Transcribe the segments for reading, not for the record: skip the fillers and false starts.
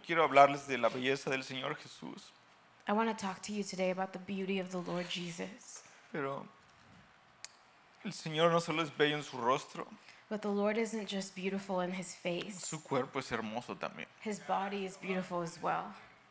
quiero hablarles de la belleza del Señor Jesús. I want to talk to you today about the beauty of the Lord Jesus. Pero el Señor no solo es bello en su rostro, But the Lord isn't just beautiful in his face. su cuerpo es hermoso también. His body is beautiful as well.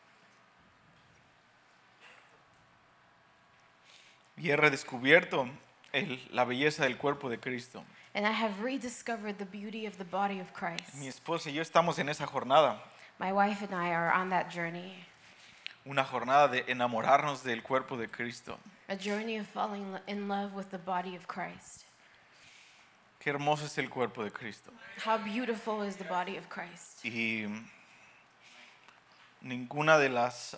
Y he redescubierto la belleza del cuerpo de Cristo. And I have rediscovered the beauty of the body of Christ. Mi esposa y yo estamos en esa jornada, My wife and I are on that journey, una jornada de enamorarnos del cuerpo de Cristo. a journey of falling in love with the body of Christ. Qué hermoso es el cuerpo de Cristo. How beautiful is the body of Christ. Y ninguna de las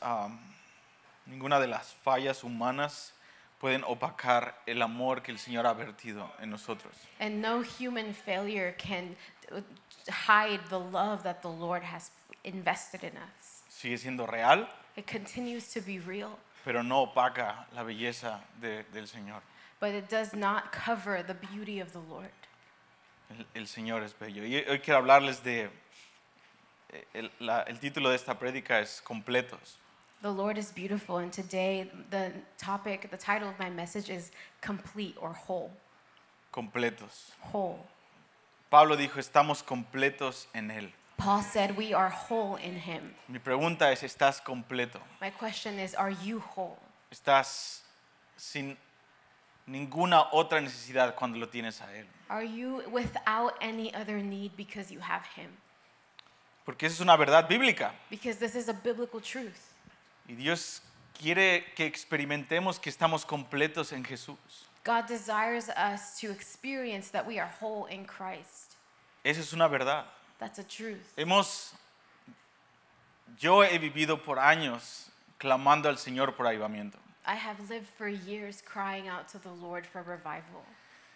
fallas humanas pueden opacar el amor que el Señor ha vertido en nosotros. And no human failure can hide the love that the Lord has invested in us. Sigue siendo real, It continues to be real, pero no opaca la belleza del Señor. but it does not cover the beauty of the Lord. El Señor es bello. Y hoy quiero hablarles de... el título de esta prédica es Completos. The Lord is beautiful, and today the title of my message is complete or whole. Completos. Whole. Pablo dijo, estamos completos en Él. Paul said we are whole in him. Mi pregunta es, ¿estás completo? My question is, are you whole? ¿Estás sin ninguna otra necesidad cuando lo tienes a Él? Are you without any other need because you have him? Porque esa es una verdad bíblica. Because this is a biblical truth. Y Dios quiere que experimentemos que estamos completos en Jesús. God desires us to experience that we are whole in Christ. Esa es una verdad. That's a truth. Yo he vivido por años clamando al Señor por avivamiento. I have lived for years crying out to the Lord for revival.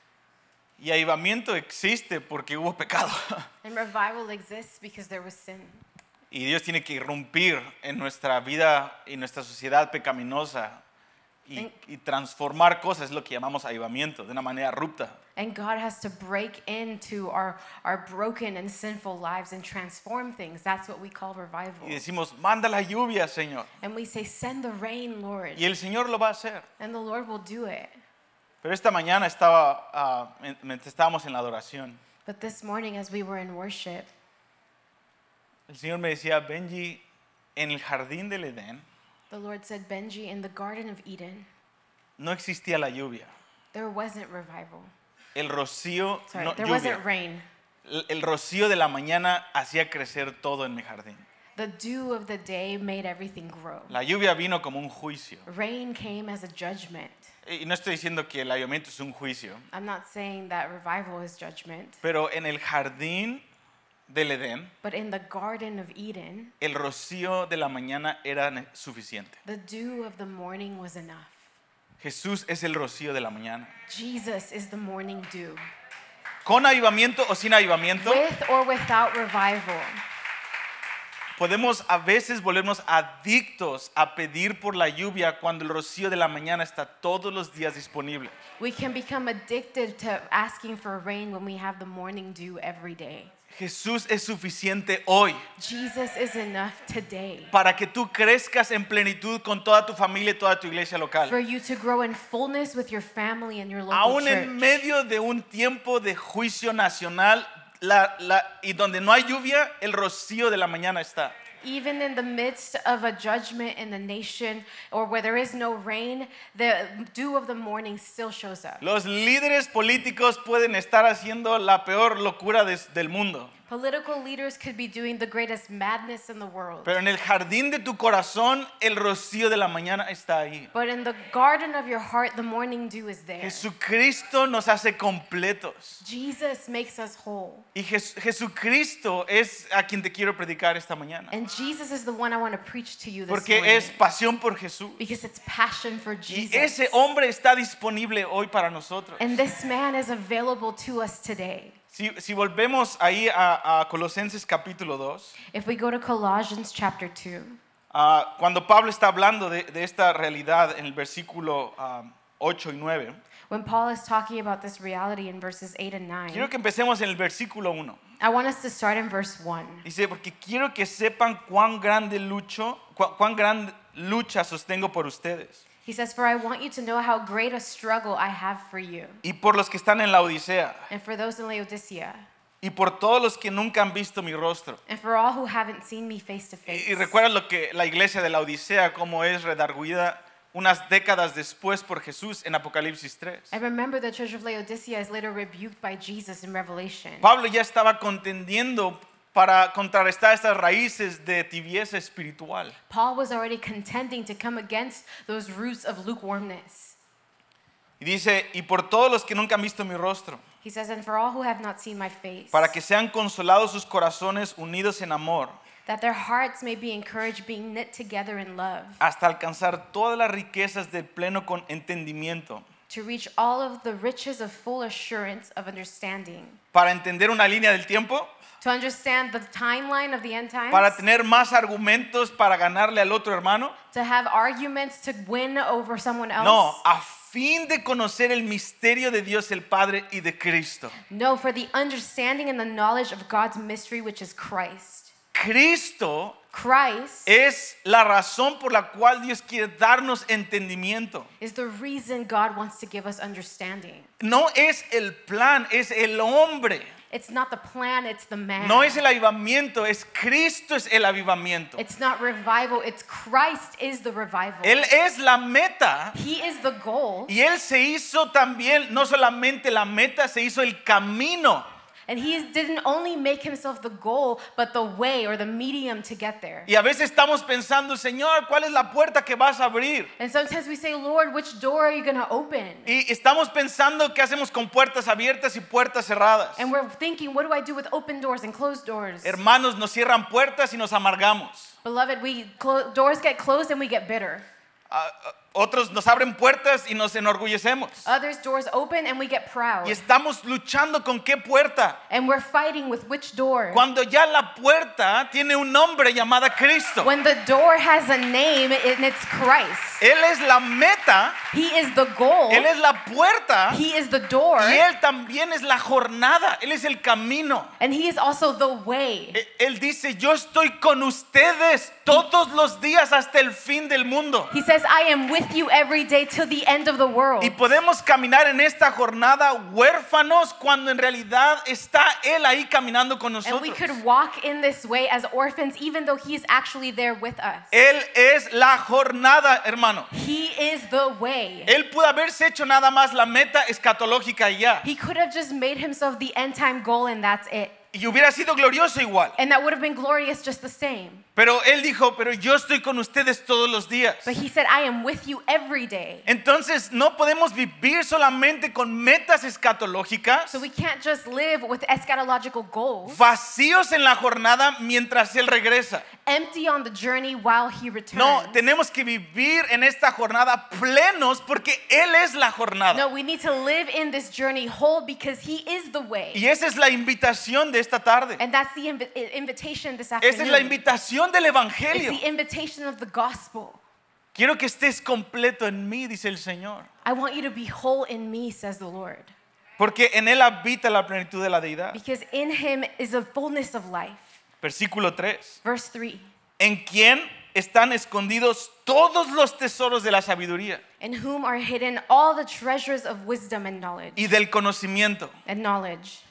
Y avivamiento existe porque hubo pecado. And revival exists because there was sin. Y Dios tiene que irrumpir en nuestra vida y nuestra sociedad pecaminosa y transformar cosas, es lo que llamamos avivamiento, de una manera abrupta. And God has to break into our broken and sinful lives and transform things. That's what we call revival. Y decimos, manda la lluvia, Señor. And we say, send the rain, Lord. Y el Señor lo va a hacer. And the Lord will do it. Pero esta mañana mientras estábamos en la adoración, But this morning as we were in worship, el Señor me decía, Benji, en el jardín del Edén the Lord said, Benji, in the Garden of Eden, no existía la lluvia. there wasn't revival. El rocío, Sorry, no, there lluvia. wasn't rain. El rocío de la mañana hacía crecer todo en mi jardín. The dew of the day made everything grow. La lluvia vino como un juicio. Rain came as a judgment. Y no estoy diciendo que el avivamiento es un juicio, I'm not saying that revival is judgment, pero en el jardín del Edén, but in the Garden of Eden, el rocío de la mañana era suficiente. the dew of the morning was enough. Jesús es el rocío de la mañana. Jesus is the morning dew. Con avivamiento o sin avivamiento, With or without revival, podemos a veces volvernos adictos a pedir por la lluvia cuando el rocío de la mañana está todos los días disponible. we can become addicted to asking for rain when we have the morning dew every day. Jesús es suficiente hoy Jesus is enough today para que tú crezcas en plenitud con toda tu familia y toda tu iglesia for local. you to grow in fullness with your family and your local Aún church. en medio de un tiempo de juicio nacional y donde no hay lluvia, el rocío de la mañana está. Even in the midst of a judgment in the nation or where there is no rain, the dew of the morning still shows up. Los líderes políticos pueden estar haciendo la peor locura del mundo, Political leaders could be doing the greatest madness in the world. pero en el jardín de tu corazón, el rocío de la mañana está ahí. But in the garden of your heart, the morning dew is there. Jesucristo nos hace completos. Jesus makes us whole. Y Jesucristo es a quien te quiero predicar esta mañana. And Jesus is the one I want to preach to you this Porque morning. es pasión por Jesús. Because it's passion for Y Jesus. ese hombre está disponible hoy para nosotros. And this man is available to us today. Si volvemos ahí a Colosenses capítulo 2, If we go to Colossians chapter 2, cuando Pablo está hablando de esta realidad en el versículo 8 y 9, when Paul is talking about this reality in verses 8 and 9, quiero que empecemos en el versículo 1. I want us to start in verse 1. Dice, porque quiero que sepan cuán gran lucha sostengo por ustedes. He says, for I want you to know how great a struggle I have for you, Y por los que están en la Odisea. and for those in Laodicea, Y por todos los que nunca han visto mi rostro. and for all who haven't seen me face to face. Y recuerda lo que la iglesia de la Odisea, cómo es redarguida unas décadas después por Jesús en Apocalipsis 3. I remember the church of Laodicea is later rebuked by Jesus in Revelation. Pablo ya estaba contendiendo para contrarrestar estas raíces de tibieza espiritual. Paul was already contending to come against those roots of lukewarmness. Y dice, y por todos los que nunca han visto mi rostro, He says, and for all who have not seen my face, para que sean consolados sus corazones unidos en amor, that their hearts may be encouraged, being knit together in love, hasta alcanzar todas las riquezas del pleno con entendimiento, to reach all of the riches of full assurance of understanding, para entender una línea del tiempo, to understand the timeline of the end times, para tener más argumentos para ganarle al otro hermano. to have arguments to win over someone else. No, a fin de conocer el misterio de Dios el Padre y de Cristo. No, for the understanding and the knowledge of God's mystery, which is Christ. Cristo Christ es la razón por la cual Dios quiere darnos entendimiento. is the reason God wants to give us understanding. No es el plan, es el hombre. It's not the plan, it's the man. No es el avivamiento, es Cristo es el avivamiento. It's not revival, it's Christ is the revival. Él es la meta He is the goal, y Él se hizo también, no solamente la meta, se hizo el camino. and he didn't only make himself the goal, but the way or the medium to get there. Y a veces estamos pensando, Señor, ¿cuál es la puerta que vas a abrir? And sometimes we say, Lord, which door are you going to open? Y estamos pensando qué hacemos con puertas abiertas y puertas cerradas. And we're thinking, what do I do with open doors and closed doors? Hermanos, nos cierran puertas y nos amargamos. Beloved, doors get closed and we get bitter. Otros nos abren puertas y nos enorgullecemos. Others, doors open and we get proud. Y estamos luchando con qué puerta. And we're fighting with which door. Cuando ya la puerta tiene un nombre llamada Cristo. When the door has a name and it's Christ. Él es la meta. He is the goal. Él es la puerta. He is the door. Y Él también es la jornada. Él es el camino. And he is also the way. Él dice, yo estoy con ustedes todos los días hasta el fin del mundo. He says, I am with you every day till the end of the world. Y podemos caminar en esta jornada huérfanos cuando en realidad está Él ahí caminando con And we nosotros. could walk in this way as orphans even though he is actually there with us. Él es la jornada, hermano. He is the way. Él pudo haberse hecho nada más la meta escatológica y ya. He could have just made himself the end time goal and that's it. Y hubiera sido glorioso igual. And that would have been glorious just the same. Pero Él dijo, pero yo estoy con ustedes todos los días. But he said, I am with you every day. Entonces no podemos vivir solamente con metas escatológicas, So we can't just live with eschatological goals, vacíos en la jornada mientras Él regresa. empty on the journey while he returns. No, tenemos que vivir en esta jornada plenos porque Él es la jornada. No, we need to live in this journey whole because he is the way. Y esa es la invitación de esta tarde. And that's the invitation this Esa afternoon. es la invitación del It's Evangelio. the invitation of the gospel. Quiero que estés completo en mí, dice el Señor. I want you to be whole in me, says the Lord. Porque en Él habita la plenitud de la deidad. Because in him is the fullness of life. Versículo 3. Verse 3. En quien están escondidos todos los tesoros de la sabiduría In whom are hidden all the treasures of wisdom and knowledge. y del conocimiento. And knowledge.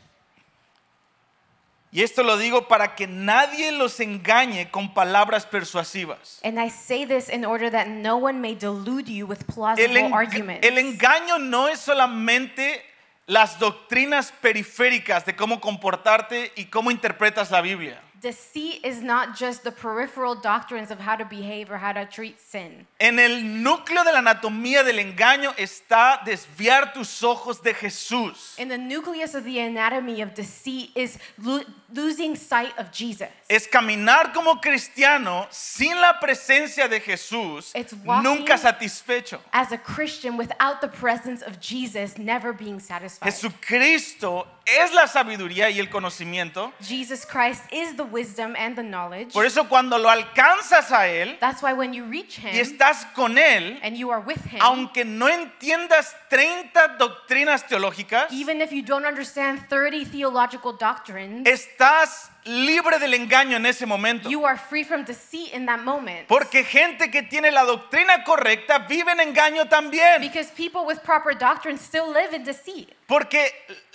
Y esto lo digo para que nadie los engañe con palabras persuasivas. And I say this in order that no one may delude you with El, plausible arguments. el engaño no es solamente las doctrinas periféricas de cómo comportarte y cómo interpretas la Biblia. Deceit is not just the peripheral doctrines of how to behave or how to treat sin. En el núcleo de la anatomía del engaño está desviar tus ojos de Jesús. In the nucleus of the anatomy of deceit is losing sight of Jesus. Es caminar como cristiano sin la presencia de Jesús, It's walking nunca satisfecho. As a Christian without the presence of Jesus, never being satisfied. Jesucristo es la sabiduría y el conocimiento. Jesus Christ is the wisdom and the knowledge. Por eso cuando lo alcanzas a Él That's why when you reach y him estás con Él, and you are with him, aunque no entiendas 30 doctrinas teológicas, even if you don't understand 30 theological doctrines, estás libre del engaño en ese momento. You are free from deceit in that moment. Porque gente que tiene la doctrina correcta vive en engaño también. Because people with proper doctrine still live in deceit. Porque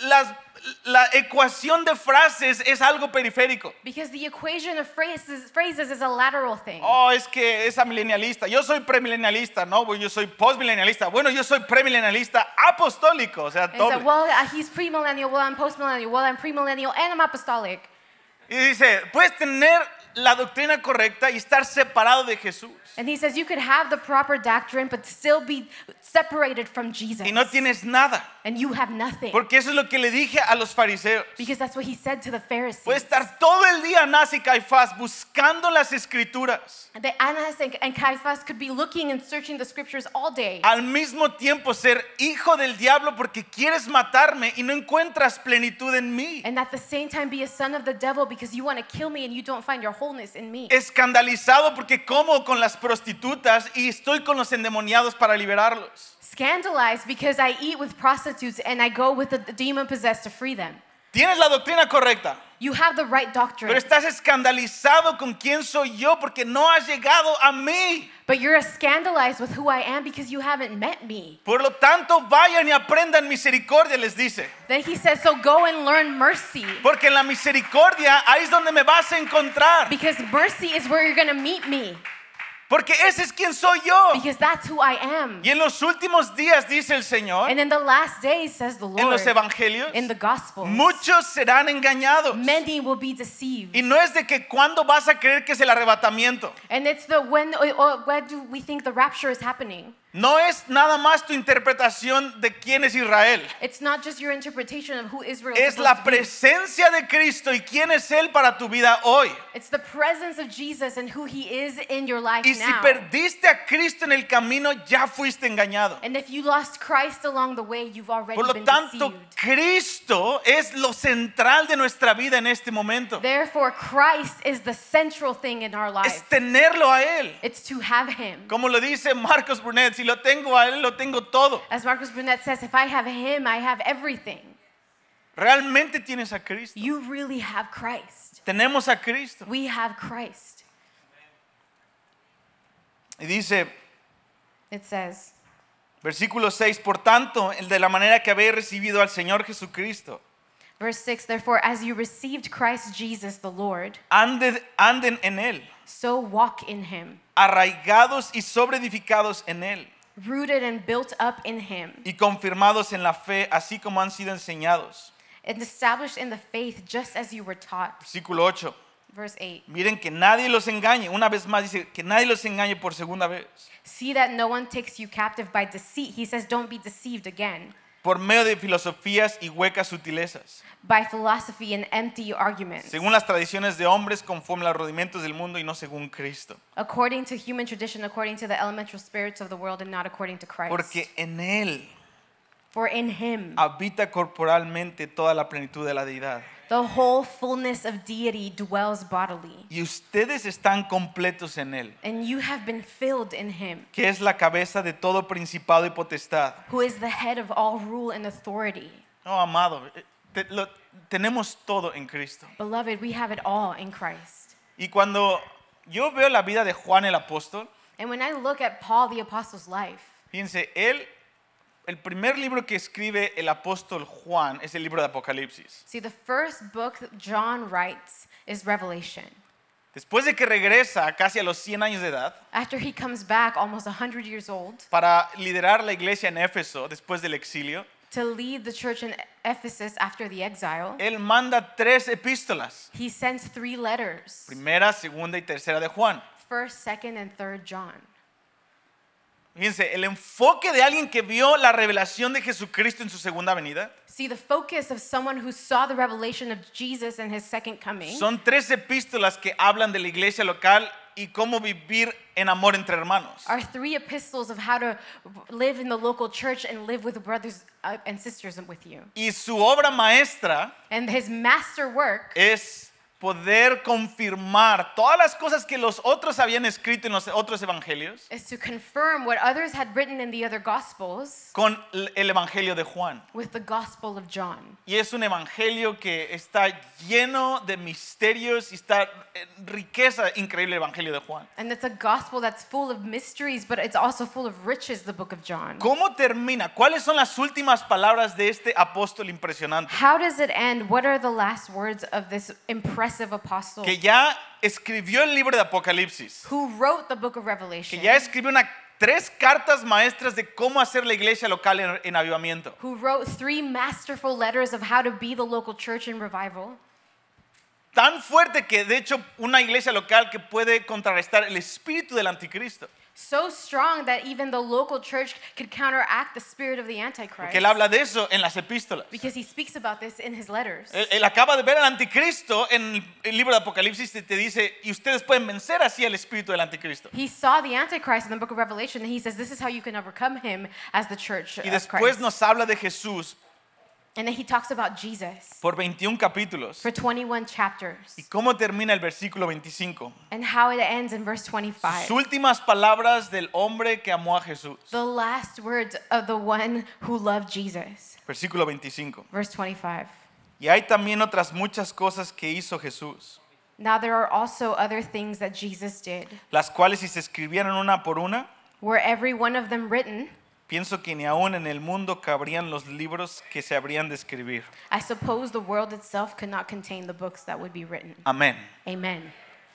la ecuación de frases es algo periférico. Because the equation of phrases is a lateral thing. Oh, es que es amilenialista. Yo soy premilenialista. No, yo soy postmilenialista. Bueno, yo soy premilenialista apostólico. O sea, And so, doble. well, he's premillennial, well, I'm postmillennial, well, I'm premillennial, and I'm apostolic. Y dice, puedes tener la doctrina correcta y estar separado de Jesús. And he says you could have the proper doctrine, but still be separated from Jesus. Y no tienes nada. And you have nothing. Porque eso es lo que le dije a los fariseos. Because that's what he said to the Pharisees. Puede estar todo el día Anás y Caifás buscando las escrituras. That Annas and Caiaphas could be looking and searching the scriptures all day. Al mismo tiempo ser hijo del diablo porque quieres matarme y no encuentras plenitud en mí. And at the same time be a son of the devil because you want to kill me and you don't find your wholeness in me. Escandalizado porque como con las prostitutas y estoy con los endemoniados para liberarlos. Scandalized because I eat with prostitutes and I go with the demon possessed to free them. Tienes la doctrina correcta, You have the right doctrine. pero estás escandalizado con quién soy yo porque no has llegado a mí. But you're scandalized with who I am because you haven't met me. Por lo tanto, vayan y aprendan misericordia, les dice. Then he says, so go and learn mercy. Porque en la misericordia ahí es donde me vas a encontrar. Because mercy is where you're going to meet me. Porque ese es quien soy yo. Because that's who I am. Y en los últimos días, dice el Señor, And in the last days, says the en Lord, los evangelios, in the Gospels, muchos serán engañados. many will be deceived. Y no es de que cuándo vas a creer que es el arrebatamiento. And it's the when do we think the rapture is happening? No es nada más tu interpretación de quién es Israel. It's not just your interpretation of who Israel Es is supposed la to be. presencia de Cristo y quién es Él para tu vida hoy. It's the presence of Jesus and who he is in your life Y si now. perdiste a Cristo en el camino, ya fuiste engañado. And if you lost Christ along the way, you've already Por lo been tanto, deceived. Cristo es lo central de nuestra vida en este momento. Therefore, Christ is the central thing in our Es life. tenerlo a Él. It's to have him. Como lo dice Marcos Brunet, si lo tengo a Él, lo tengo todo. As Marcus Brunet says, if I have him, I have everything. Realmente tienes a Cristo. You really have Christ. Tenemos a Cristo. We have Christ. Y dice, It says, versículo 6, por tanto, el de la manera que habéis recibido al Señor Jesucristo, verse 6, therefore, as you received Christ Jesus the Lord, anden en Él, so walk in him, arraigados y sobreedificados en Él, rooted and built up in him, y confirmados en la fe, así como han sido enseñados. and established in the faith just as you were taught. Versículo 8. Verse 8, Miren que nadie los engañe. Una vez más dice que nadie los engañe por segunda vez. see that no one takes you captive by deceit. He says, don't be deceived again Por medio de filosofías y huecas sutilezas. by philosophy and empty arguments, Según las tradiciones de hombres, conforme a los rudimentos del mundo y no según Cristo. according to human tradition, according to the elemental spirits of the world, and not according to Christ. Porque en Él For in him, habita corporalmente toda la plenitud de la deidad. the whole fullness of deity dwells bodily. Y ustedes están completos en Él, And you have been filled in him, que es la cabeza de todo principado y potestad. who is the head of all rule and authority. No, amado, tenemos todo en Cristo. Beloved, we have it all in Christ. Y cuando yo veo la vida de Juan el apóstol, And when I look at Paul the apostle's life, fíjense, el primer libro que escribe el apóstol Juan es el libro de Apocalipsis. see, the first book John writes is Revelation. Después de que regresa casi a los 100 años de edad After he comes back almost 100 years old para liderar la iglesia en Éfeso después del exilio, to lead the church in Ephesus after the exile, él manda 3 epístolas, he sends 3 letters, primera, segunda y tercera de Juan. 1st, 2nd, and 3rd John. Fíjense, el enfoque de alguien que vio la revelación de Jesucristo en su segunda venida See, the focus of someone who saw the revelation of Jesus in his second coming son 3 epístolas que hablan de la iglesia local y cómo vivir en amor entre hermanos. are 3 epistles of how to live in the local church and live with brothers and sisters with you. Y su obra maestra And his master work es poder confirmar todas las cosas que los otros habían escrito en los otros evangelios is to confirm what others had written in the other gospels con el evangelio de Juan. with the gospel of John. Y es un evangelio que está lleno de misterios y está en riqueza increíble el evangelio de Juan. And it's a gospel that's full of mysteries, but it's also full of riches, the book of John. ¿Cómo termina? ¿Cuáles son las últimas palabras de este apóstol impresionante? How does it end? What are the last words of this impressive apostle Que ya escribió el libro de Apocalipsis, who wrote the book of Revelation, que ya escribió 3 cartas maestras de cómo hacer la iglesia local en avivamiento. who wrote 3 masterful letters of how to be the local church in revival? Tan fuerte que de hecho una iglesia local que puede contrarrestar el espíritu del anticristo. So strong that even the local church could counteract the spirit of the Antichrist. Porque él habla de eso en las epístolas. Because he speaks about this in his letters. Él acaba de ver al anticristo en el libro de Apocalipsis y te dice, y ustedes pueden vencer así al espíritu del anticristo. He saw the Antichrist in the book of Revelation, and he says, this is how you can overcome him as the church Y of después Christ. nos habla de Jesús And then he talks about Jesus por 21 capítulos. for 21 chapters. ¿Y cómo termina el versículo 25? And how it ends in verse 25. Sus últimas palabras del hombre que amó a Jesús. The last words of the one who loved Jesus. Versículo 25. Verse 25. Y hay también otras muchas cosas que hizo Jesús, Now there are also other things that Jesus did. las cuales si se escribieran una por una, Were every one of them written, pienso que ni aún en el mundo cabrían los libros que se habrían de escribir. I suppose the world itself could not contain the books that would be written. Amén. Amen.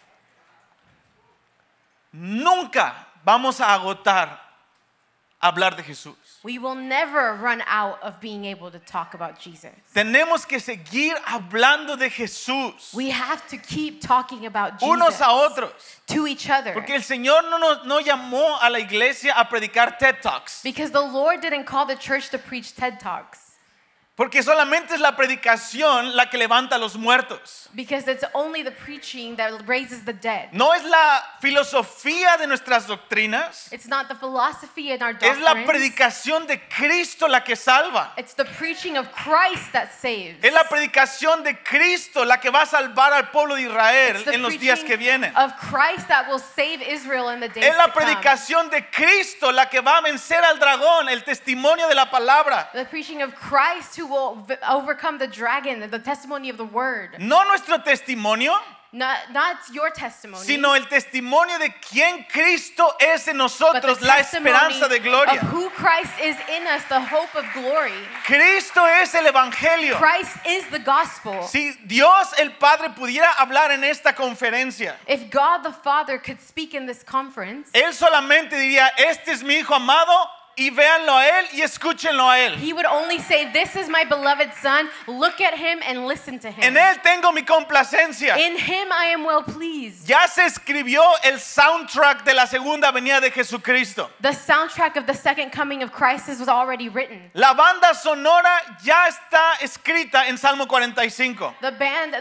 Nunca vamos a agotar hablar de Jesús. We will never run out of being able to talk about Jesus. Tenemos que seguir hablando de Jesús We have to keep talking about Jesus unos a otros. to each other. Porque el Señor no llamó a la iglesia a predicar TED Talks. Because the Lord didn't call the church to preach TED Talks. Porque solamente es la predicación la que levanta a los muertos. Because it's only the preaching that raises the dead. No es la filosofía de nuestras doctrinas. It's not the philosophy in our Es la doctrines. predicación de Cristo la que salva. It's the preaching of Christ that saves. Es la predicación de Cristo la que va a salvar al pueblo de Israel It's the en los días que preaching vienen. of Christ that will save Israel in the days Es la to come. predicación de Cristo la que va a vencer al dragón, el testimonio de la palabra. The preaching of Christ who will overcome the dragon, the testimony of the word. No nuestro testimonio, Not your testimony, sino el testimonio de quién Cristo es en but the nosotros, la testimony esperanza de of gloria. who Christ is in us, the hope of glory. Cristo es el evangelio. Christ is the gospel. Si Dios el Padre pudiera hablar en esta conferencia, If God the Father could speak in this conference, Él solamente diría, este es mi hijo amado, y véanlo a Él y escúchenlo a Él. he would only say, this is my beloved son, look at him and listen to him. En Él tengo mi complacencia. In him I am well pleased. Ya se escribió el soundtrack de la segunda venida de Jesucristo. The soundtrack of the second coming of Christ was already written. La banda sonora ya está escrita en Salmo 45. The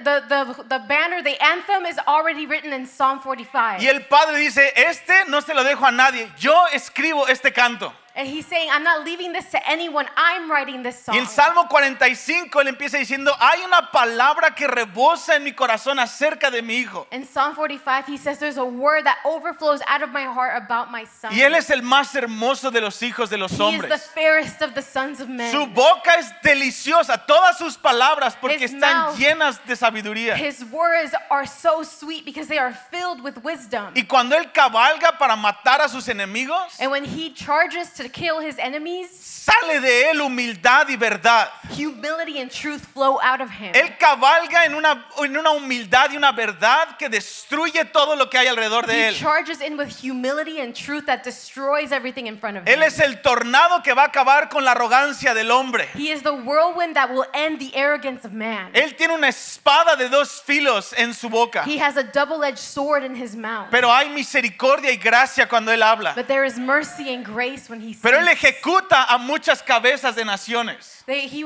banner, the anthem is already written in Psalm 45. Y el Padre dice, este no se lo dejo a nadie, yo escribo este canto. And he's saying, I'm not leaving this to anyone, I'm writing this song. Y en Salmo 45 él empieza diciendo, hay una palabra que rebosa en mi corazón acerca de mi hijo. In Psalm 45, he says, there's a word that overflows out of my heart about my son. Y él es el más hermoso de los hijos de los He is the hombres. fairest of the sons of men. Su boca es deliciosa, todas sus palabras, porque His están mouth- llenas de sabiduría. His words are so sweet because they are filled with wisdom. Y cuando él cabalga para matar a sus enemigos, And when he charges to kill his enemies, sale de él humildad y verdad. humility and truth flow out of him. Él cabalga en una humildad y una verdad que destruye todo lo que hay alrededor de He él. charges in with humility and truth that destroys everything in front of Él him. es el tornado que va a acabar con la arrogancia del hombre. He is the whirlwind that will end the arrogance of man. Él tiene una espada de 2 filos en su boca. He has a double-edged sword in his mouth. Pero hay misericordia y gracia cuando él habla. But there is mercy and grace when he he Pero Él speaks. ejecuta a muchas cabezas de naciones. He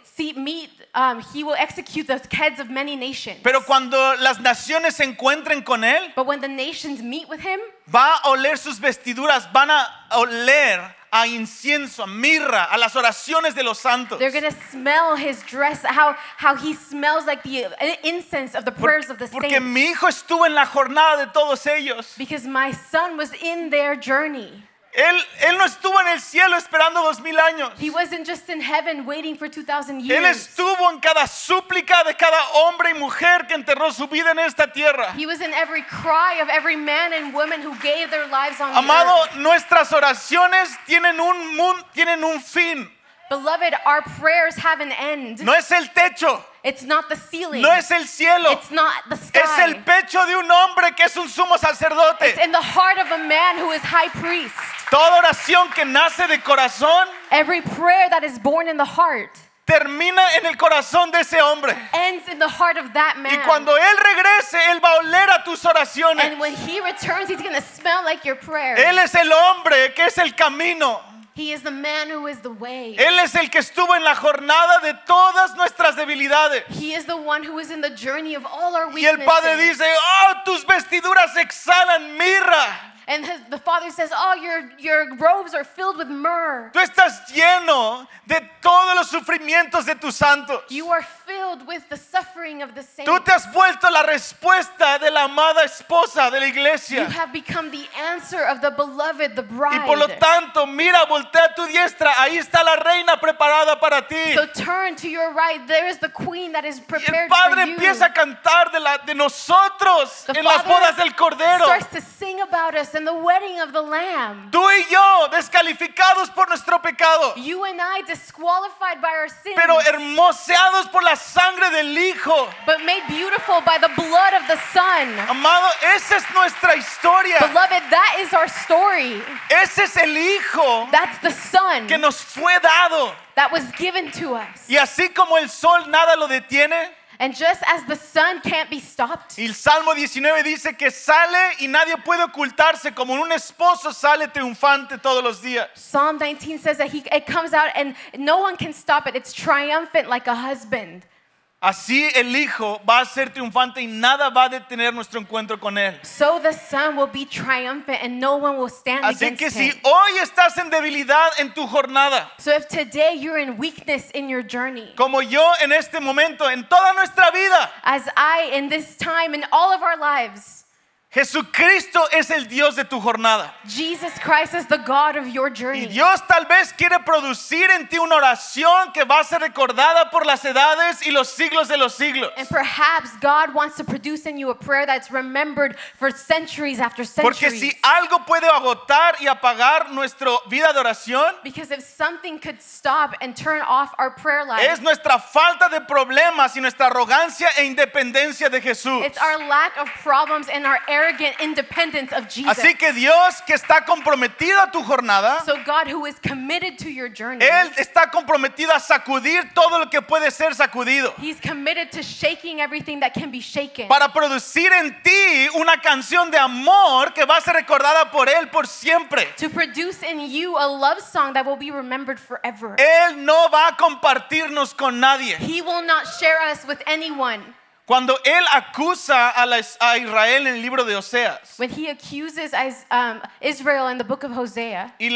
will execute the heads of many nations. Pero cuando las naciones se encuentren con Él, But when the nations meet with him, va a oler sus vestiduras, van a oler a incienso, a mirra, a las oraciones de los santos. they're going to smell his dress, how he smells like the incense of the prayers of the Porque saints. mi hijo estuvo en la jornada de todos ellos. Because my son was in their journey. Él no estuvo en el cielo esperando 2000 años. He wasn't just in heaven waiting for 2,000 Él years. estuvo en cada súplica de cada hombre y mujer que enterró su vida en esta tierra. He was in every cry of every man and woman who gave their lives on the Amado, earth. nuestras oraciones tienen un fin. Beloved, our prayers have an end. No es el techo, It's not the ceiling. no es el cielo. It's not the sky. Es el pecho de un hombre que es un sumo It's sacerdote. in the heart of a man who is high priest. Toda oración que nace de corazón Every prayer that is born in the heart termina en el corazón de ese hombre. ends in the heart of that Y man. cuando Él regrese, Él va a oler a tus oraciones. And when he returns, he's going to smell like your prayers. Él es el hombre que es el camino. He is the man who is the way. Él es el que estuvo en la jornada de todas nuestras debilidades. He is the one who is in the journey of all our Y el Padre weaknesses. dice, oh, tus vestiduras exhalan mirra. And the Father says, oh, your robes are filled with myrrh. Tú estás lleno de todos los sufrimientos de tus santos. You are filled with the suffering of the saints. Tú te has vuelto la respuesta de la amada esposa de la You iglesia. have become the answer of the beloved, the Y por lo bride. tanto, mira, voltea a tu diestra. Ahí está la reina preparada para ti. So turn to your right. There is the queen that is Y el prepared Padre for you. empieza a cantar de nosotros The en las Father bodas del Cordero. starts to sing about us in the wedding of the Lamb. Tú y yo, descalificados por nuestro pecado, You and I disqualified by our sins, pero hermoseados por la sangre del Hijo. but made beautiful by the blood of the Son. Amado, esa es nuestra historia. Beloved, that is our story. Ese es el Hijo That's the Son que nos fue dado. that was given to us. Y así como el sol nada lo detiene, And just as the sun can't be stopped, y el Salmo 19 dice que sale y nadie puede ocultarse, como un esposo sale triunfante todos los días. Psalm 19 says that it comes out and no one can stop it. It's triumphant like a husband. Así el Hijo va a ser triunfante y nada va a detener nuestro encuentro con Él. So the Son will be triumphant and no one will stand Así against que si him. hoy estás en debilidad en tu jornada, So if today you're in weakness in your journey, como yo en este momento, en toda nuestra vida, as I in this time in all of our lives, Jesucristo es el Dios de tu jornada. Jesus Christ is the God of your Y journey. Dios tal vez quiere producir en ti una oración que va a ser recordada por las edades y los siglos de los siglos. And perhaps God wants to produce in you a prayer that's remembered for centuries after Porque centuries. si algo puede agotar y apagar nuestra vida de oración, Because if something could stop and turn off our prayer life, es nuestra falta de problemas y nuestra arrogancia e independencia de Jesús. it's our lack of problems and our arrogant independence of Jesus. Así que Dios, que está comprometido a tu jornada, So God, who is committed to your journey, Él está comprometido a sacudir todo lo que puede ser sacudido, He's committed to shaking everything that can be shaken, para producir en ti una canción de amor que va a ser recordada por Él por siempre. to produce in you a love song that will be remembered forever. Él no va a compartirnos con nadie. He will not share us with anyone. Cuando Él acusa a Israel en el libro de Oseas When he accuses Israel in the book of Hosea y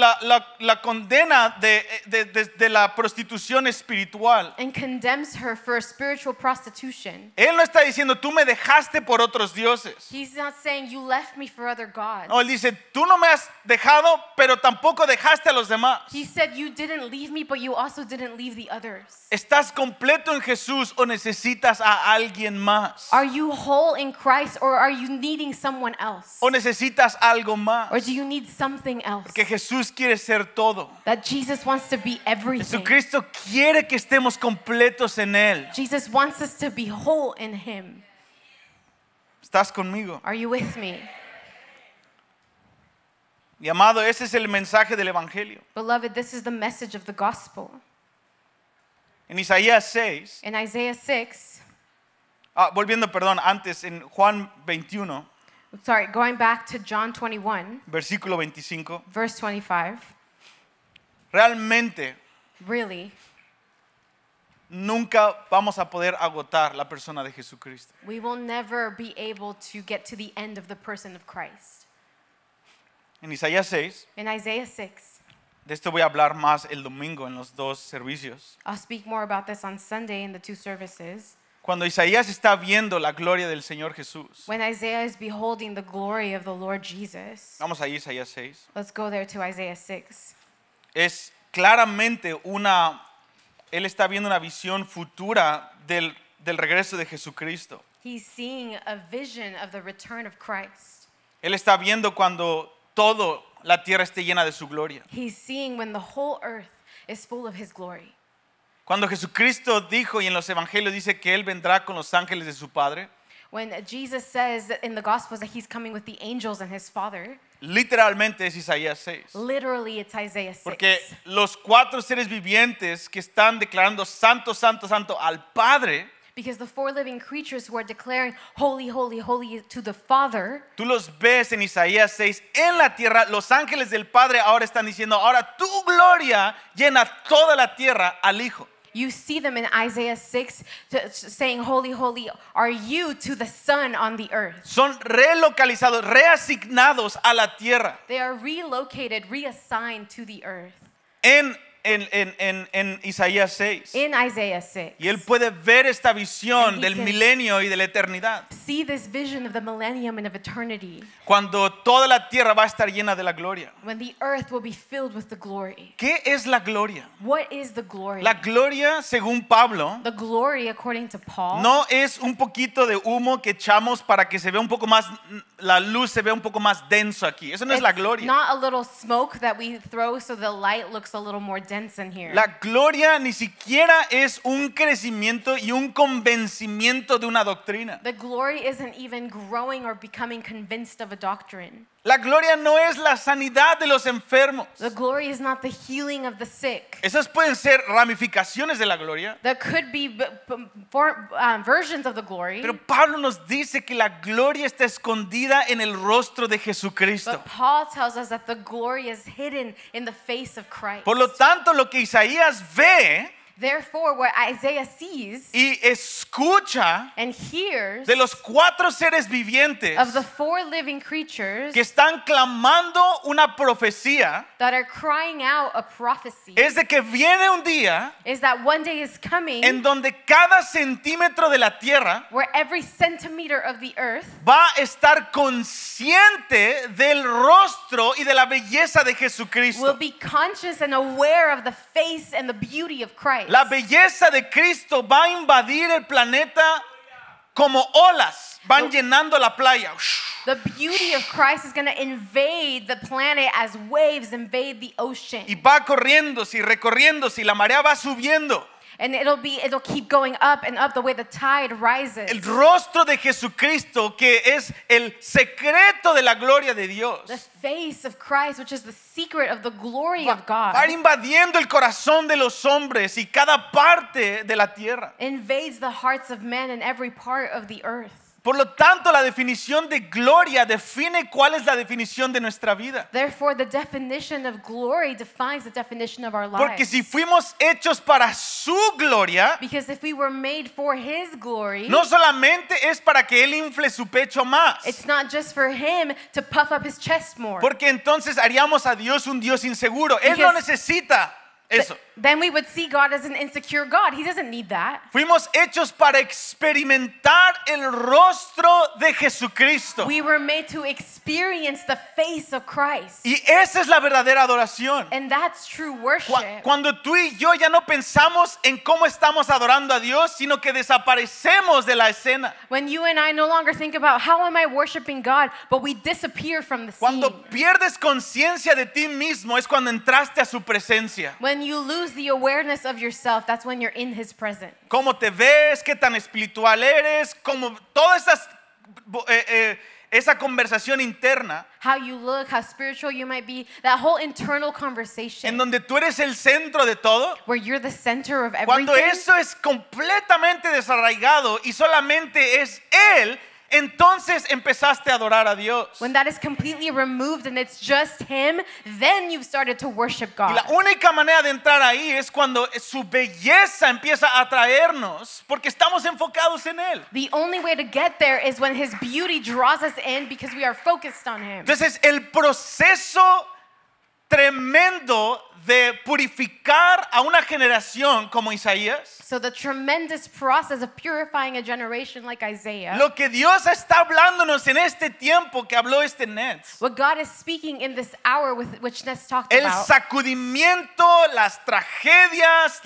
la condena de la prostitución espiritual, and condemns her for a spiritual prostitution, Él no está diciendo, tú me dejaste por otros dioses. he's not saying you left me for other gods. No, Él dice, tú no me has dejado, pero tampoco dejaste a los demás. He said you didn't leave me, but you also didn't leave the others. ¿Estás completo en Jesús o necesitas a alguien más? Are you whole in Christ, or are you needing someone else? ¿O necesitas algo más? Or do you need something else? Porque Jesús quiere ser todo. That Jesus wants to be everything. Jesucristo quiere que estemos completos en Él. Jesus wants us to be whole in Him. ¿Estás conmigo? Are you with me? Y amado, ese es el mensaje del Evangelio. Beloved, this is the message of the gospel. En Isaías 6, In Isaiah 6, antes en Juan 21, going back to John 21, versículo 25, verse 25, realmente really, nunca vamos a poder agotar la persona de Jesucristo. we will never be able to get to the end of the person of Christ. En Isaías 6, In Isaiah 6, de esto voy a hablar más el domingo en los dos servicios. I'll speak more about this on Sunday in the 2 services. Cuando Isaías está viendo la gloria del Señor Jesús. When Isaiah is beholding the glory of the Lord Jesus. Vamos a Isaías 6. Let's go there to Isaiah 6. Es claramente él está viendo una visión futura del regreso de Jesucristo. He's seeing a vision of the return of Christ. Él está viendo cuando toda la tierra esté llena de su gloria. He's seeing when the whole earth is full of his glory. Cuando Jesucristo dijo y en los evangelios dice que Él vendrá con los ángeles de su Padre, When Jesus says in the Gospels that he's coming with the angels and his Father, literalmente es Isaías 6. literally it's Isaiah 6. Porque los 4 seres vivientes que están declarando santo, santo, santo al Padre, Because the 4 living creatures who are declaring holy, holy, holy to the Father, tú los ves en Isaías 6 en la tierra. Los ángeles del Padre ahora están diciendo, ahora tu gloria llena toda la tierra al Hijo. you see them in Isaiah 6 saying, holy, holy are you to the Son on the earth. Son relocalizados, reasignados a la tierra. They are relocated, reassigned to the earth. En Isaías 6. In Isaiah 6. Y él puede ver esta visión And he del can milenio y de la eternidad. See this vision of the millennium and of eternity, Cuando toda la tierra va a estar llena de la gloria. when the earth will be filled with the glory. ¿Qué es la gloria? What is the glory? La gloria, según Pablo, The glory, according to Paul, no es un poquito de humo que echamos para que se vea un poco más, la luz se vea un poco más denso aquí. Eso no es la it's gloria. not a little smoke that we throw so the light looks a little more dense in here. La gloria ni siquiera es un crecimiento y un convencimiento de una doctrina. The glory isn't even growing or becoming convinced of a doctrine. La gloria no es la sanidad de los enfermos. The glory is not the healing of the sick. Esas pueden ser ramificaciones de la gloria. There could be versions of the glory. Pero Pablo nos dice que la gloria está escondida en el rostro de Jesucristo. But Paul tells us that the glory is hidden in the face of Christ. Por lo tanto, lo que Isaías ve Therefore, what Isaiah sees y escucha and hears de los 4 seres vivientes of the 4 living creatures que están clamando una profecía that are crying out a prophecy es de que viene un día is that one day is coming en donde cada centímetro de la tierra where every centimeter of the earth va a estar consciente del rostro y de la belleza de will Jesucristo. be conscious and aware of the face and the beauty of Christ. La belleza de Cristo va a invadir el planeta como olas, van llenando la playa. The beauty of Christ is going to invade the planet as waves invade the ocean. Y va corriéndose y recorriéndose y la marea va subiendo. And it'll keep going up and up the way the tide rises. El rostro de Jesucristo, que es el secreto de la gloria de Dios, The face of Christ, which is the secret of the glory of va God, invadiendo el corazón de los hombres y cada parte de la tierra. invades the hearts of men in every part of the earth. Por lo tanto, la definición de gloria define cuál es la definición de nuestra vida. Therefore, the definition of glory defines the definition of our Porque lives. si fuimos hechos para su gloria, Because if we were made for His glory, no solamente es para que Él infle su pecho más, it's not just for Him to puff up His chest more. porque entonces haríamos a Dios un Dios inseguro. Él no Because- necesita eso. Then we would see God as an insecure God. He doesn't need that. Fuimos hechos para experimentar el rostro de Jesucristo. We were made to experience the face of Christ. Y esa es la verdadera adoración. And that's true worship. Cuando tú y yo ya no pensamos en cómo estamos adorando a Dios, sino que desaparecemos de la escena. When you and I no longer think about how am I worshiping God, but we disappear from the scene. Cuando pierdes conciencia de ti mismo es cuando entraste a su presencia. When you lose the awareness of yourself, that's when you're in His presence. Cómo te ves, qué tan espiritual eres, como todas esa conversación interna How you look, how spiritual you might be, that whole internal conversation en donde tú eres el centro de todo. where you're the center of Cuando everything. eso es completamente desarraigado y solamente es Él entonces empezaste a adorar a Dios. When that is completely removed and it's just him, then you've started to worship Y God. la única manera de entrar ahí es cuando su belleza empieza a atraernos porque estamos enfocados en Él. The only way to get there is when his beauty draws us in because we are focused on him. Entonces el proceso tremendo de purificar a una generación como Isaías, So the tremendous process of purifying a generation like Isaiah, lo que Dios está hablándonos en este tiempo que habló este Nets, what God is speaking in this hour with which Ness talked el about, sacudimiento, las tragedias,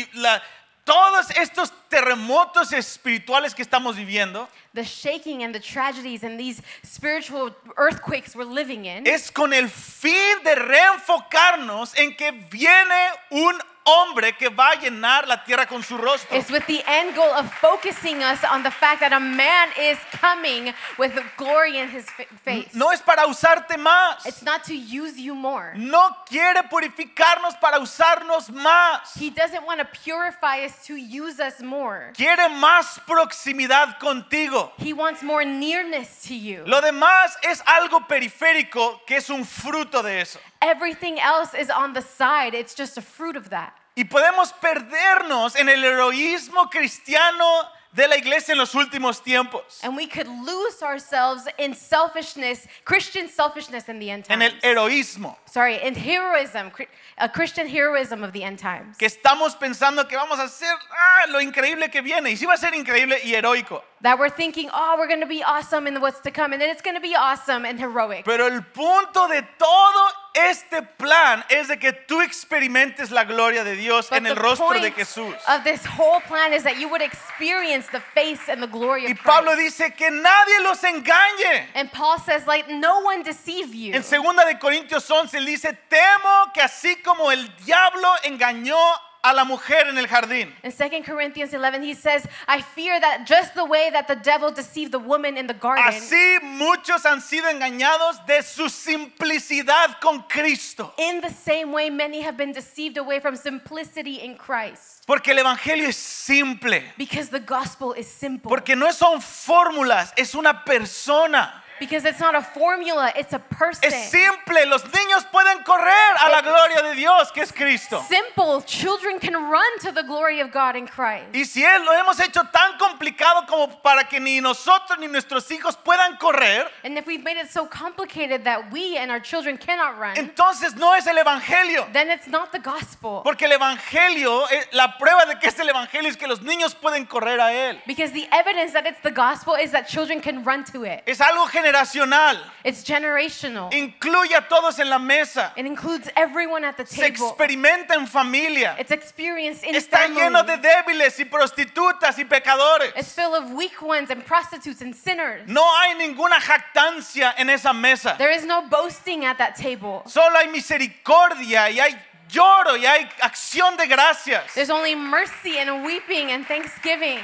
todos estos terremotos espirituales que estamos viviendo, the shaking and the tragedies and these spiritual earthquakes we're living in, es con el fin de reenfocarnos en que viene un hombre que va a llenar la tierra con su rostro. it's with the end goal of focusing us on the fact that a man is coming with glory in his face. No es para usarte más. It's not to use you more. No quiere purificarnos para usarnos más. He doesn't want to purify us to use us more. Quiere más proximidad contigo. He wants more nearness to you. Lo demás es algo periférico que es un fruto de eso. Everything else is on the side. It's just a fruit of that. Y podemos perdernos en el heroísmo cristiano de la iglesia en los últimos tiempos. And we could lose ourselves in selfishness, Christian selfishness in the end En times. el heroísmo. Sorry, in heroism, a Christian heroism of the end times. Que estamos pensando que vamos a hacer lo increíble que viene. Y sí va a ser increíble y heroico. That we're thinking, oh, we're going to be awesome in what's to come, and then it's going to be awesome and heroic. Pero el punto de todo este plan es de que tú experimentes la gloria de Dios But en el the rostro de point Jesús. of this whole plan is that you would experience the face and the glory Y of Pablo Christ. dice que nadie los engañe. And Paul says, like, no one deceive you. En 2 de Corintios 11 él dice, temo que así como el diablo engañó a la mujer en el jardín, In 2 Corinthians 11, he says, I fear that just the way that the devil deceived the woman in the garden, así muchos han sido engañados de su simplicidad con Cristo. in the same way many have been deceived away from simplicity in Christ. Porque el evangelio es simple. Because the gospel is simple. Porque no son fórmulas, es una persona. Because it's not a formula, it's a person. Es simple, los niños pueden correr a la gloria de Dios que es Cristo. Simple. Children can run to the glory of God in Christ. Y si lo hemos hecho tan complicado como para que ni nosotros ni nuestros hijos puedan correr, And if we've made it so complicated that we and our children cannot run, entonces no es el evangelio. then it's not the gospel. Porque el evangelio, la prueba de que es el evangelio es que los niños pueden correr a él. Because the evidence that it's the gospel is that children can run to it. Es algo generacional. It's generational. Incluye a todos en la mesa. It includes everyone at the Se table. experimenta en familia. It's experienced in Está lleno de family. débiles y prostitutas y pecadores. It's full of weak ones and prostitutes and sinners. No hay ninguna jactancia en esa mesa. There is no boasting at that table. Solo hay misericordia y hay lloro y hay acción de gracias. There's only mercy and weeping and thanksgiving.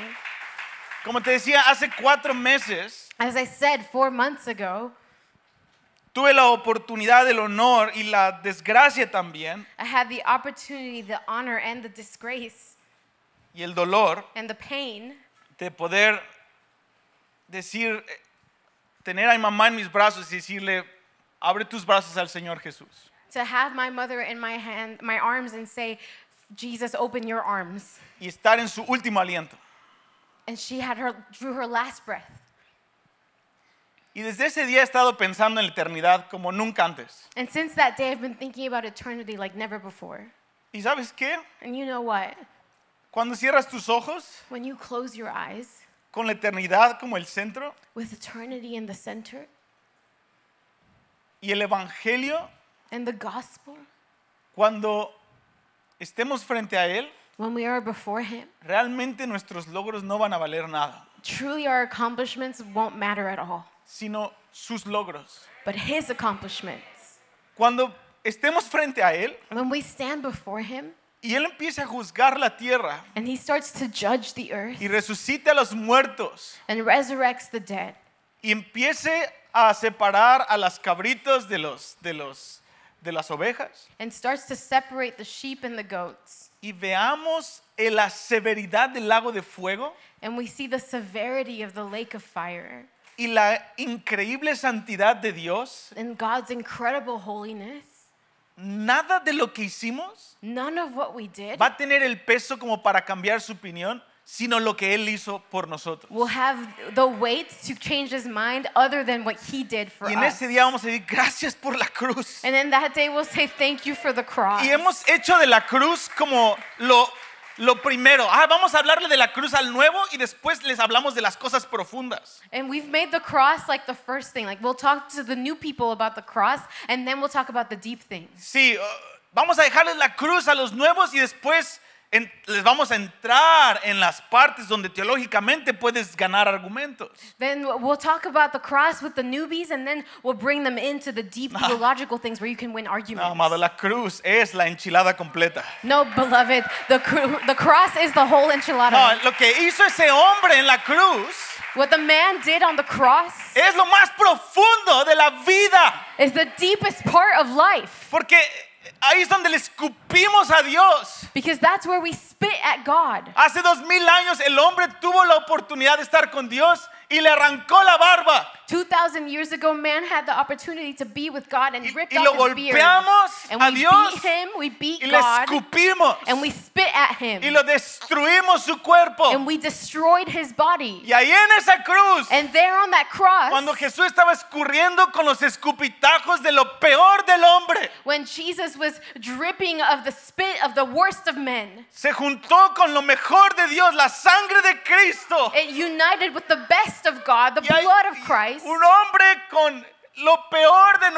Como te decía, hace 4 meses As I said 4 months ago, tuve la oportunidad, el honor y la desgracia también I had the opportunity, the honor, and the disgrace y el dolor and the pain de poder decir, tener a mi mamá en mis brazos y decirle, abre tus brazos al Señor Jesús. to have my mother in my arms and say, Jesus, open your arms. Y estar en su último aliento. And she drew her last breath. Y desde ese día he estado pensando en la eternidad como nunca antes. And since that day, I've been thinking about eternity like never before. ¿Y sabes qué? And you know what? Cuando cierras tus ojos When you close your eyes con la eternidad como el centro with eternity in the center y el evangelio, and the gospel, cuando estemos frente a él, when we are before Him, realmente nuestros logros no van a valer nada, truly our accomplishments won't matter at all, sino sus logros. but His accomplishments. Cuando estemos frente a él When we stand before Him y él empiece a juzgar la tierra and He starts to judge the earth y resucite a los muertos and resurrects the dead y empiece a separar a las cabritos de las ovejas and starts to separate the sheep and the goats, y veamos la severidad del lago de fuego, and we see the severity of the lake of fire, y la increíble santidad de Dios, and God's incredible holiness, nada de lo que hicimos none of what we did va a tener el peso como para cambiar su opinión, sino lo que Él hizo por nosotros. will have the weight to change his mind other than what he did for Y en us. ese día vamos a decir gracias por la cruz. And then that day we'll say thank you for the cross. Y hemos hecho de la cruz como lo primero. Vamos a hablarle de la cruz al nuevo y después les hablamos de las cosas profundas. And we've made the cross like the first thing. Like we'll talk to the new people about the cross and then we'll talk about the deep things. Sí, vamos a dejarles la cruz a los nuevos y después les vamos a entrar en las partes donde teológicamente puedes ganar argumentos. Then we'll talk about the cross with the newbies and then we'll bring them into the deep theological things where you can win No, arguments. amado, la cruz es la enchilada completa. No, beloved, the cross is the whole enchilada. No, lo que hizo ese hombre en la cruz What the man did on the cross es lo más profundo de la vida. is the deepest part of life. Porque ahí es donde le escupimos a Dios. Because that's where we spit at God. Hace 2000 años el hombre tuvo la oportunidad de estar con Dios y le arrancó la barba. 2,000 years ago, man had the opportunity to be with God and ripped Y lo off his beard. golpeamos And a we Dios beat him, we beat y le God, escupimos and we spit at him. y lo destruimos su cuerpo. And we destroyed his body. Y ahí en esa cruz, And there on that cross, cuando Jesús estaba escurriendo con los escupitajos de lo peor del hombre, when Jesus was dripping of the spit of the worst of men, se juntó con lo mejor de Dios, la sangre de Cristo. it united with the best of God, the Y hay blood of Christ. un hombre con lo peor de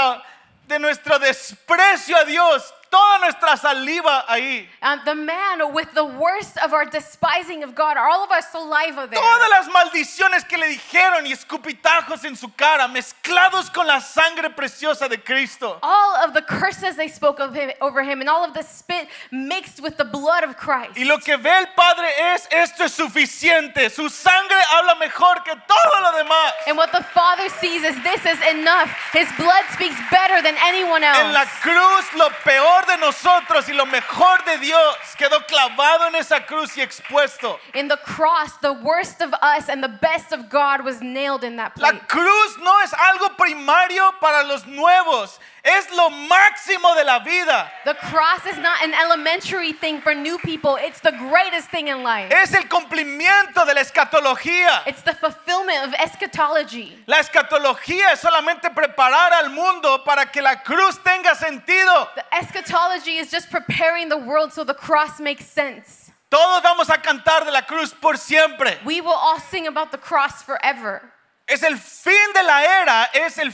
nuestro desprecio a Dios, toda nuestra saliva ahí. The man with the worst of our despising of God, all of our saliva there. Todas las maldiciones que le dijeron y escupitajos en su cara, mezclados con la sangre preciosa de Cristo. All of the curses they spoke of him, over him, and all of the spit mixed with the blood of Christ. Y lo que ve el Padre es, esto es suficiente. Su sangre habla mejor que todo lo demás. And what the Father sees is this is enough. His blood speaks better than anyone En la else. cruz, lo peor de nosotros y lo mejor de Dios quedó clavado en esa cruz y expuesto. In the cross, the worst of us and the best of God was nailed in that La place. cruz no es algo primario para los nuevos, es lo máximo de la vida. The cross is not an elementary thing for new people. It's the greatest thing in life. Es el cumplimiento de la escatología. It's the fulfillment of eschatology. La escatología es solamente preparar al mundo para que la cruz tenga sentido. The eschatology is just preparing the world so the cross makes sense. Todos vamos a cantar de la cruz por siempre. We will all sing about the cross forever. Es el fin de la era,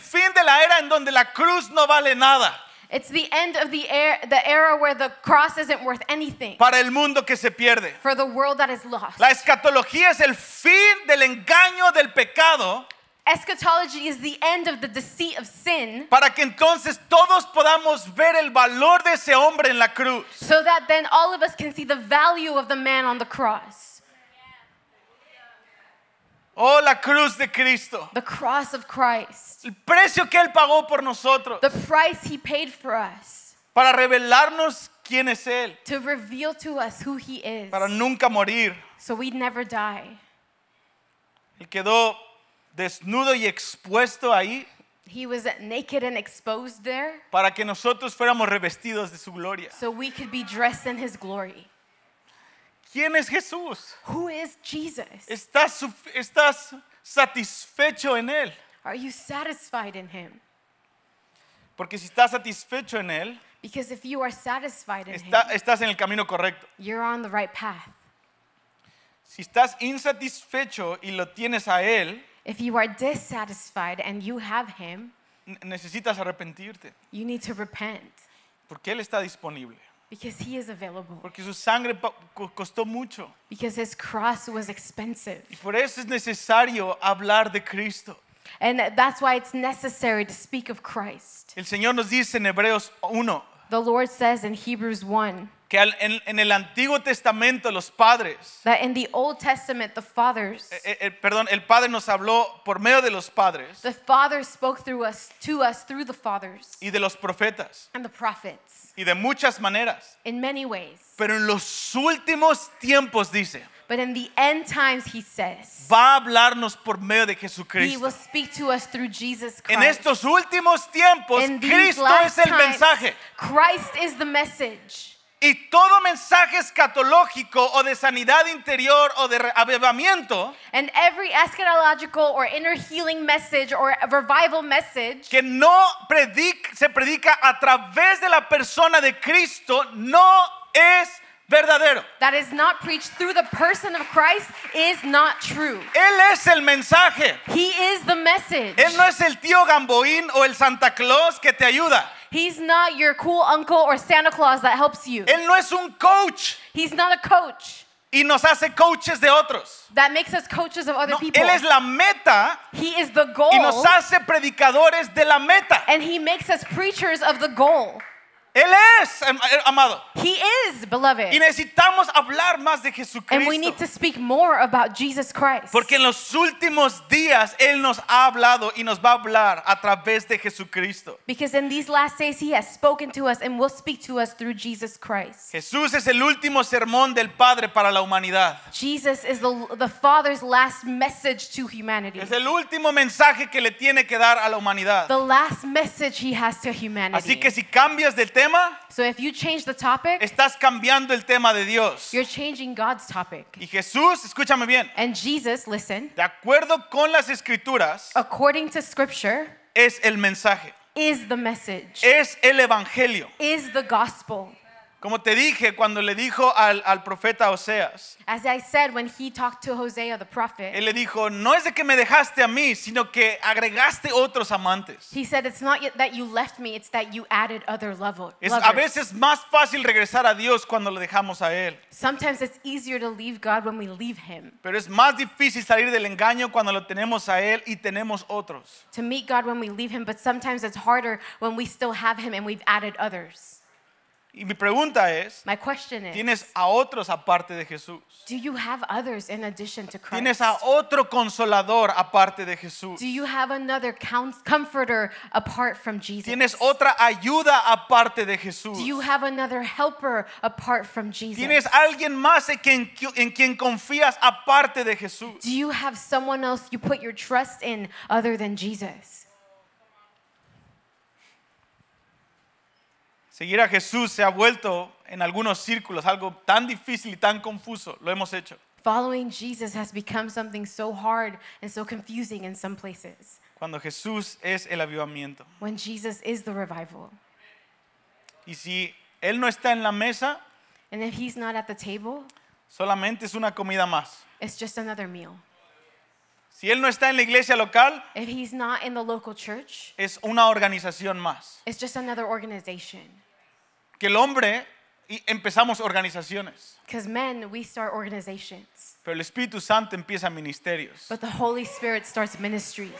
en donde la cruz no vale nada It's the end of the era where the cross isn't worth anything para el mundo que se pierde. for the world that is lost. La escatología es el fin del engaño del pecado Eschatology is the end of the deceit of sin, para que entonces todos podamos ver el valor de ese hombre en la cruz. so that then all of us can see the value of the man on the cross. Oh, la cruz de Cristo. The cross of Christ. El precio que Él pagó por nosotros The price he paid for us para revelarnos quién es Él, to reveal to us who he is, para nunca morir. so we'd never die. Él quedó desnudo y expuesto ahí He was naked and exposed there, para que nosotros fuéramos revestidos de su gloria. so we could be dressed in his glory. ¿Quién es Jesús? Who is Jesus? ¿Estás satisfecho en Él? Are you satisfied in him? Porque si estás satisfecho en Él, Because if you are satisfied in him, estás en el camino correcto. you're on the right path. Si estás insatisfecho y lo tienes a Él, If you are dissatisfied and you have him, necesitas arrepentirte. you need to repent Porque Él está disponible. because he is available. Porque su sangre costó mucho. Because his cross was expensive. Y por eso es necesario hablar de Cristo. And that's why it's necessary to speak of Christ. El Señor nos dice en Hebreos 1 The Lord says in Hebrews 1 que en el Antiguo Testamento los padres, that in the Old Testament, the fathers, el Padre nos habló por medio de los padres the fathers spoke to us through the fathers y de los profetas and the prophets y de muchas maneras. in many ways. Pero en los últimos tiempos dice, But in the end times, he says, va a hablarnos por medio de he will Jesucristo. speak to us through Jesus En Christ. estos últimos tiempos, In these Cristo last es el times, mensaje. Christ is the message. Y todo mensaje escatológico o de sanidad interior o de avivamiento And every eschatological or inner healing message or a revival message que no se predica a través de la persona de Cristo no es verdadero. that is not preached through the person of Christ is not true. Él es el mensaje. He is the message. Él no es el tío Gamboín o el Santa Claus que te ayuda. He's not your cool uncle or Santa Claus that helps you. Él no es un coach He's not a coach y nos hace coaches de otros. that makes us coaches of other No, people. Él es la meta He is the goal, y nos hace predicadores de la meta. and he makes us preachers of the goal. Él es, amado. He is, beloved. Y necesitamos hablar más de And we need Jesucristo. to speak more about Jesus Christ. Porque en los últimos días Él nos ha hablado y nos va a hablar a través de Jesucristo. Because in these last days, he has spoken to us and will speak to us through Jesus Christ. Jesús es el último sermón del Padre para la humanidad. Jesus is the Father's last message to humanity. Es el último mensaje que le tiene que dar a la humanidad. The last message he has to humanity. Así que si cambias del tema, So if you change the topic, estás cambiando el tema de Dios. you're changing God's topic. Y Jesús, escúchame bien, And Jesus, listen, de acuerdo con las escrituras, according to Scripture, es el mensaje, is the message, es el evangelio. is the gospel. Como te dije cuando le dijo al profeta Oseas, As I said when he talked to Hosea the prophet, él le dijo, no es de que me dejaste a mí, sino que agregaste otros amantes. he said, it's not yet that you left me, it's that you added other lovers. Es a veces más fácil regresar a Dios cuando le dejamos a Él, Sometimes it's easier to leave God when we leave him. pero es más difícil salir del engaño cuando lo tenemos a Él y tenemos otros. To meet God when we leave him, but sometimes it's harder when we still have him and we've added others. Y mi pregunta es, My question is, ¿tienes a otros aparte de Jesús? do you have others in addition to Christ? ¿Tienes a otro consolador aparte de Jesús? Do you have another comforter apart from Jesus? ¿Tienes otra ayuda aparte de Jesús? Do you have another helper apart from Jesus? ¿Tienes alguien más en quien confías aparte de Jesús? Do you have someone else you put your trust in other than Jesus? Seguir a Jesús se ha vuelto en algunos círculos algo tan difícil y tan confuso. Lo hemos hecho. Following Jesus has become something so hard and so confusing in some places. Cuando Jesús es el avivamiento. When Jesus is the revival. Y si Él no está en la mesa, And if he's not at the table, solamente es una comida más. it's just another meal. Si Él no está en la iglesia local, If he's not in the local church, es una organización más. it's just another organization. Que el hombre, y empezamos organizaciones, Because men, we start organizations. pero el Espíritu Santo empieza ministerios. But the Holy Spirit starts ministries.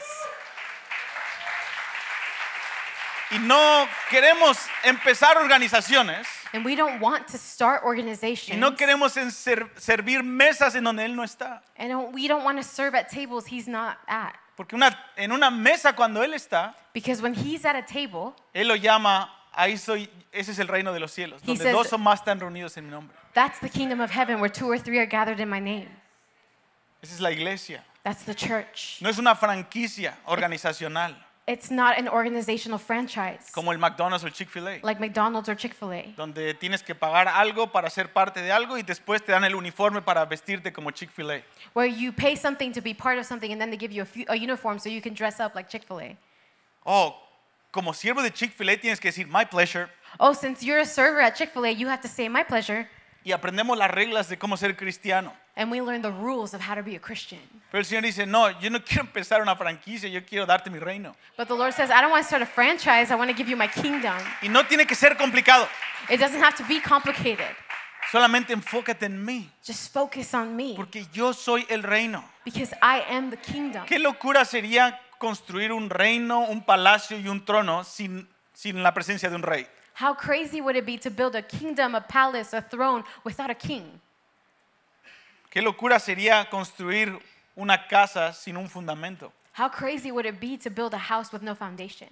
Y no queremos empezar organizaciones And we don't want to start y organizations. no queremos servir mesas en donde Él no está. And we don't want to serve at tables he's not at. Porque en una mesa cuando Él está, Because when he's at a table, Él lo llama, ese es el reino de los cielos, He donde says- dos o más están reunidos en mi nombre. that's the kingdom of heaven where 2 or 3 are gathered in my name. Esa es la iglesia. That's the church. No es una franquicia organizacional It's not an organizational franchise como el McDonald's o el Chick-fil-A, like McDonald's or Chick-fil-A, donde tienes que pagar algo para ser parte de algo y después te dan el uniforme para vestirte como Chick-fil-A. where you pay something to be part of something and then they give you a uniform so you can dress up like Chick-fil-A. Oh, como siervo de Chick-fil-A tienes que decir my pleasure Oh, since you're a server at Chick-fil-A, you have to say my pleasure, y aprendemos las reglas de cómo ser cristiano. and we learn the rules of how to be a Christian. Pero el Señor dice, no, yo no quiero empezar una franquicia, yo quiero darte mi reino. But the Lord says, I don't want to start a franchise, I want to give you my kingdom. Y no tiene que ser complicado, It doesn't have to be complicated. solamente enfócate en mí, Just focus on me porque yo soy el reino. because I am the kingdom. ¿Qué locura sería construir un reino, un palacio y un trono sin la presencia de un rey? How crazy would it be to build a kingdom, a palace, a throne without a king? ¿Qué locura sería construir una casa sin un fundamento? How crazy would it be to build a house with no foundation?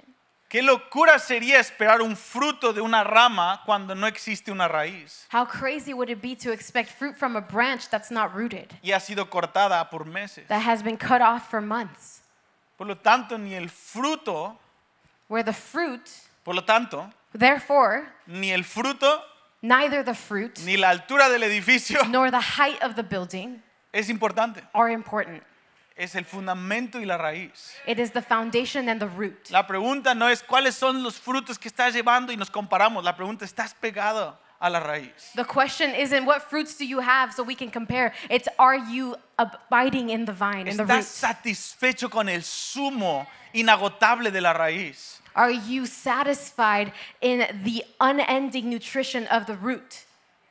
Qué locura sería esperar un fruto de una rama cuando no existe una raíz How crazy would it be to expect fruit from a branch that's not rooted, y ha sido cortada por meses. that has been cut off for months? Por lo tanto, ni el fruto, Where the fruit, por lo tanto, therefore, ni el fruto neither the fruit ni la altura del edificio nor the height of the building es importante. are important. Es el fundamento y la raíz. It is the foundation and the root. La pregunta no es cuáles son los frutos que estás llevando y nos comparamos. La pregunta es, ¿estás pegado a la raíz? The question isn't what fruits do you have so we can compare. It's are you abiding in the vine, in the root? ¿Estás satisfecho con el zumo inagotable de la raíz? Are you satisfied in the unending nutrition of the root?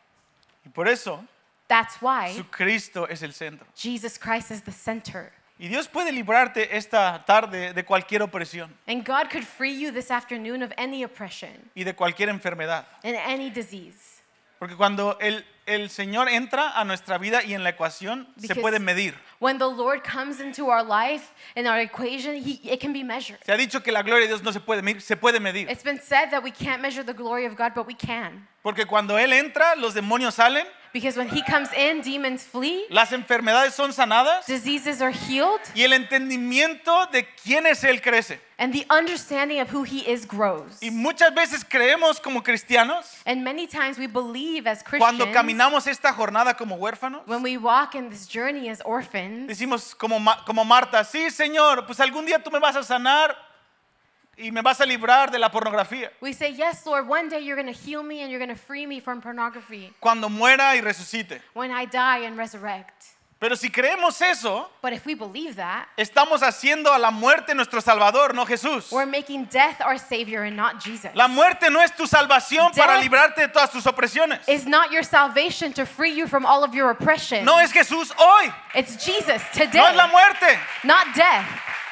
Y por eso, That's why Jesucristo es el centro. Jesus Christ is the center. Y Dios puede librarte esta tarde de cualquier opresión And God could free you this afternoon of any oppression y de cualquier enfermedad. and any disease. Porque cuando el Señor entra a nuestra vida y en la ecuación, se Because puede medir. When the Lord comes into our life, in our equation, it can be measured. Se ha dicho que la gloria de Dios no se puede medir, se puede medir. It's been said that we can't measure the glory of God, but we can. Porque cuando Él entra, los demonios salen, Because when He comes in, demons flee, las enfermedades son sanadas diseases are healed, y el entendimiento de quién es Él crece. and the understanding of who He is grows. Y muchas veces creemos como cristianos, And many times we believe as cuando Christians, caminamos esta jornada como huérfanos, when we walk in this journey as orphans, decimos como Marta, sí Señor, pues algún día tú me vas a sanar y me vas a librar de la pornografía. we say, yes, Lord, one day you're going to heal me and you're going to free me from pornography Cuando muera y resucite. when I die and resurrect. Pero si creemos eso, But if we believe that, estamos haciendo a la muerte nuestro Salvador, no Jesús. we're making death our Savior and not Jesus. La muerte no es tu salvación para Death librarte de todas tus opresiones. It's not your salvation to free you from all of your oppression. No es Jesús hoy, It's Jesus today, no es la muerte. not death.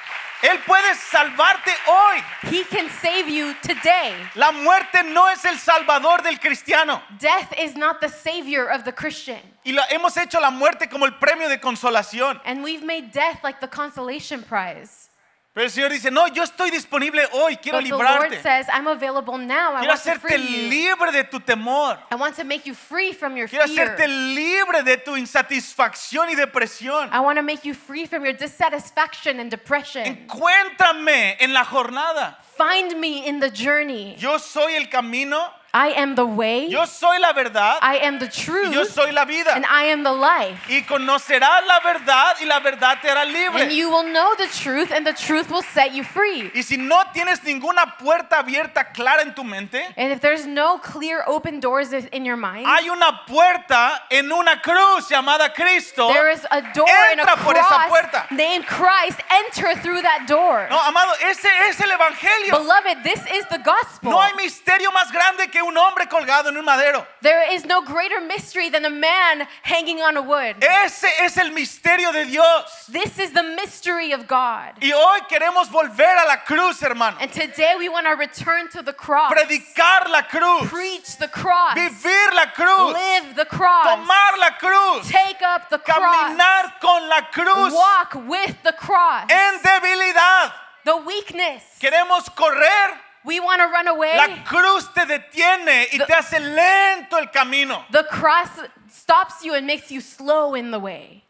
Él puede salvarte hoy. He can save you today. La muerte no es el salvador del cristiano. Death is not the Savior of the Christian. Y hemos hecho la muerte como el premio de consolación. And we've made death like the consolation prize. Pero el Señor dice, no, yo estoy disponible hoy, quiero But the Lord librarte. says, I'm available now. I Quiero want to hacerte free you. libre de tu temor. I want to make you free from your Quiero fear. hacerte libre de tu insatisfacción y depresión. I want to make you free from your dissatisfaction and depression. Encuéntrame en la jornada. Find me in the journey. Yo soy el camino, I am the way. yo soy la verdad I am the y yo truth. soy la vida. And I am the life. Y conocerás la verdad y la verdad te hará And libre. you will know the truth, and the truth will set you free. Y si no tienes ninguna puerta abierta clara en tu mente, And if there's no clear open doors in your mind, hay una puerta en una cruz llamada Cristo. there is a door in a Entra por esa cross puerta. named Christ. Enter through that door. No, amado, ese es el evangelio. Beloved, this is the gospel. No hay misterio más grande que un hombre colgado en un madero. There is no greater mystery than a man hanging on a wood. Ese es el misterio de Dios. This is the mystery of God. Y hoy queremos volver a la cruz, hermano. And today we want to return to the cross. Predicar la cruz. Preach the cross. Vivir la cruz. Live the cross. Tomar la cruz. Take up the cross. Caminar con la cruz. Walk with the cross. En debilidad. The weakness. Queremos correr. We want to run away. La cruz te detiene y te hace lento el camino. The cross stops you and makes you slow in the way.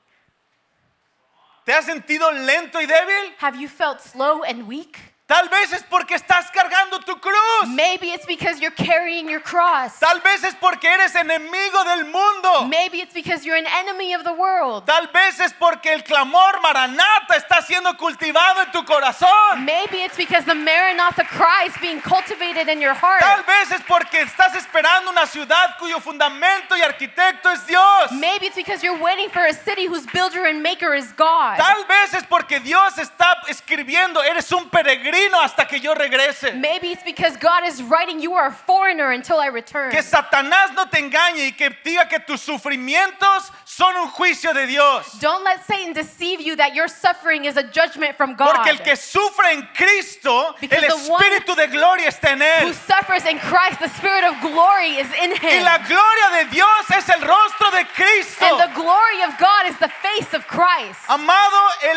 ¿Te has sentido lento y débil? Have you felt slow and weak? Tal vez es porque estás cargando tu cruz. Maybe it's because you're carrying your cross. Tal vez es porque eres enemigo del mundo. Maybe it's because you're an enemy of the world. Tal vez es porque el clamor Maranata está siendo cultivado en tu corazón. Maybe it's because the Maranatha cry is being cultivated in your heart. Tal vez es porque estás esperando una ciudad cuyo fundamento y arquitecto es Dios. Maybe it's because you're waiting for a city whose builder and maker is God. Tal vez es porque Dios está escribiendo, eres un peregrino hasta que yo regrese. Maybe it's because God is writing, you are a foreigner until I return. Que Satanás no te engañe y que diga que tus sufrimientos son un juicio de Dios. Don't let Satan deceive you that your suffering is a judgment from God. Porque el que sufre en Cristo, Because el the one Espíritu de gloria está en who él. suffers in Christ, the Spirit of glory is in Y him. la gloria de Dios es el rostro de Cristo. And the glory of God is the face of Christ. Amado, el Espíritu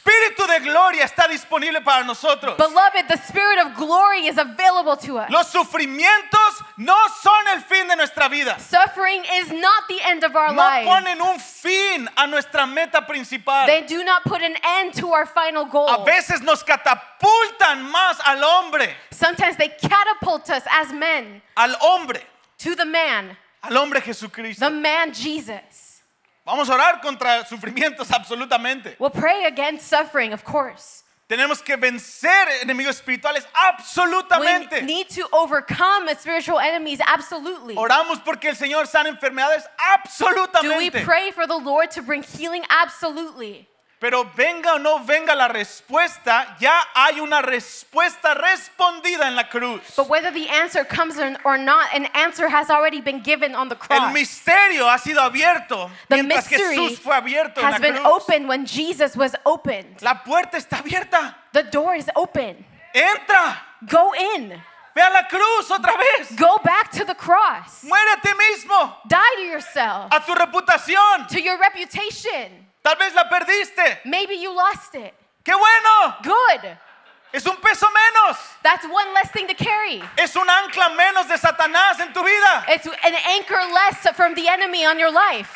Espíritu de gloria está disponible para nosotros. Beloved, the Spirit of glory is available to us. Los sufrimientos no son el fin de nuestra vida. Suffering is not the end of our No lives. ponen un fin a nuestra meta principal. They do not put an end to our final A goal. veces nos catapultan más al hombre, Sometimes they catapult us as men al hombre to the man Jesucristo. the man Jesus. Vamos a orar contra sufrimientos absolutamente. We'll pray against suffering, of course. Tenemos que vencer enemigos espirituales We absolutamente. need to overcome spiritual enemies, absolutely. Oramos porque el Señor sana enfermedades Do we absolutamente. pray for the Lord to bring healing? Absolutely. Pero venga o no venga la respuesta, ya hay una respuesta respondida en la cruz. But whether the answer comes or not, an answer has already been given on the El cross. misterio ha sido abierto The mientras mystery Jesús fue abierto en la has been cruz. opened when Jesus was opened. La puerta está abierta. The door is open. Entra. Go in. Ve a la cruz otra vez. Go back to the cross. Muere a ti mismo. Die to yourself, A tu reputación. to your reputation. Tal vez la perdiste. Maybe you lost it. ¡Qué bueno! Good. Es un peso menos. That's one less thing to carry. Es un ancla menos de Satanás en tu vida. It's an anchor less from the enemy on your life.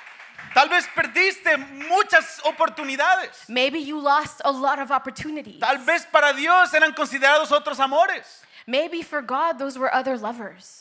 Tal vez perdiste muchas oportunidades. Maybe you lost a lot of opportunities. Tal vez para Dios eran considerados otros amores. Maybe for God, those were other lovers.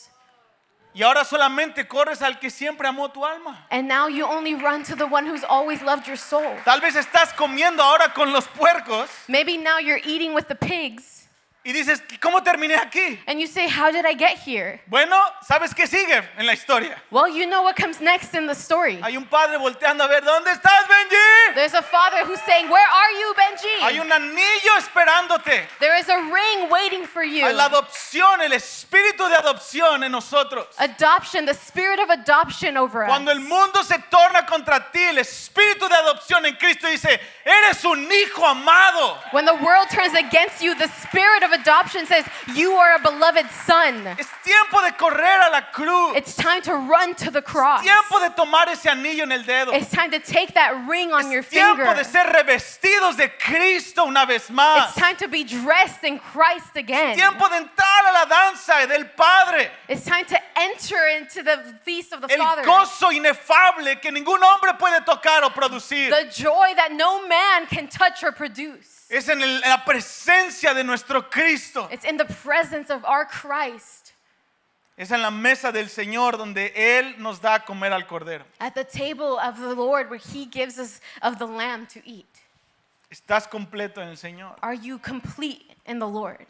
Y ahora solamente corres al que siempre amó tu alma. And now you only run to the one who's always loved your soul. Tal vez estás comiendo ahora con los puercos Maybe now you're eating with the pigs. y dices, ¿cómo terminé aquí? And you say, how did I get here? Bueno, ¿sabes qué sigue en la historia? Well, you know what comes next in the story. Hay un padre volteando a ver, ¿dónde estás, Benji? There's a father who's saying, where are you, Hay Benji? un anillo esperándote. There is a ring waiting for you. Hay la adopción, el espíritu de adopción en nosotros. Adoption, the spirit of adoption over us. Cuando el mundo se torna contra ti, el espíritu de adopción en Cristo dice, eres un hijo amado. When the world turns against you, the spirit of adoption says, you are a beloved son. Es tiempo de correr a la cruz. It's time to run to the cross. Tiempo de tomar ese anillo en el dedo. It's time to take that ring on your Es tiempo finger. de ser revestidos de Cristo una vez It's más. time to be dressed in Christ again. Tiempo de entrar a la danza del Padre. It's time to enter into the feast of the El Father. gozo inefable que ningún hombre puede tocar o producir. The joy that no man can touch or produce. Es en la presencia de nuestro Cristo. It's in the presence of our Christ. Es en la mesa del Señor donde Él nos da a comer al Cordero. At the table of the Lord where He gives us of the lamb to eat. ¿Estás completo en el Señor? Are you complete in the Lord?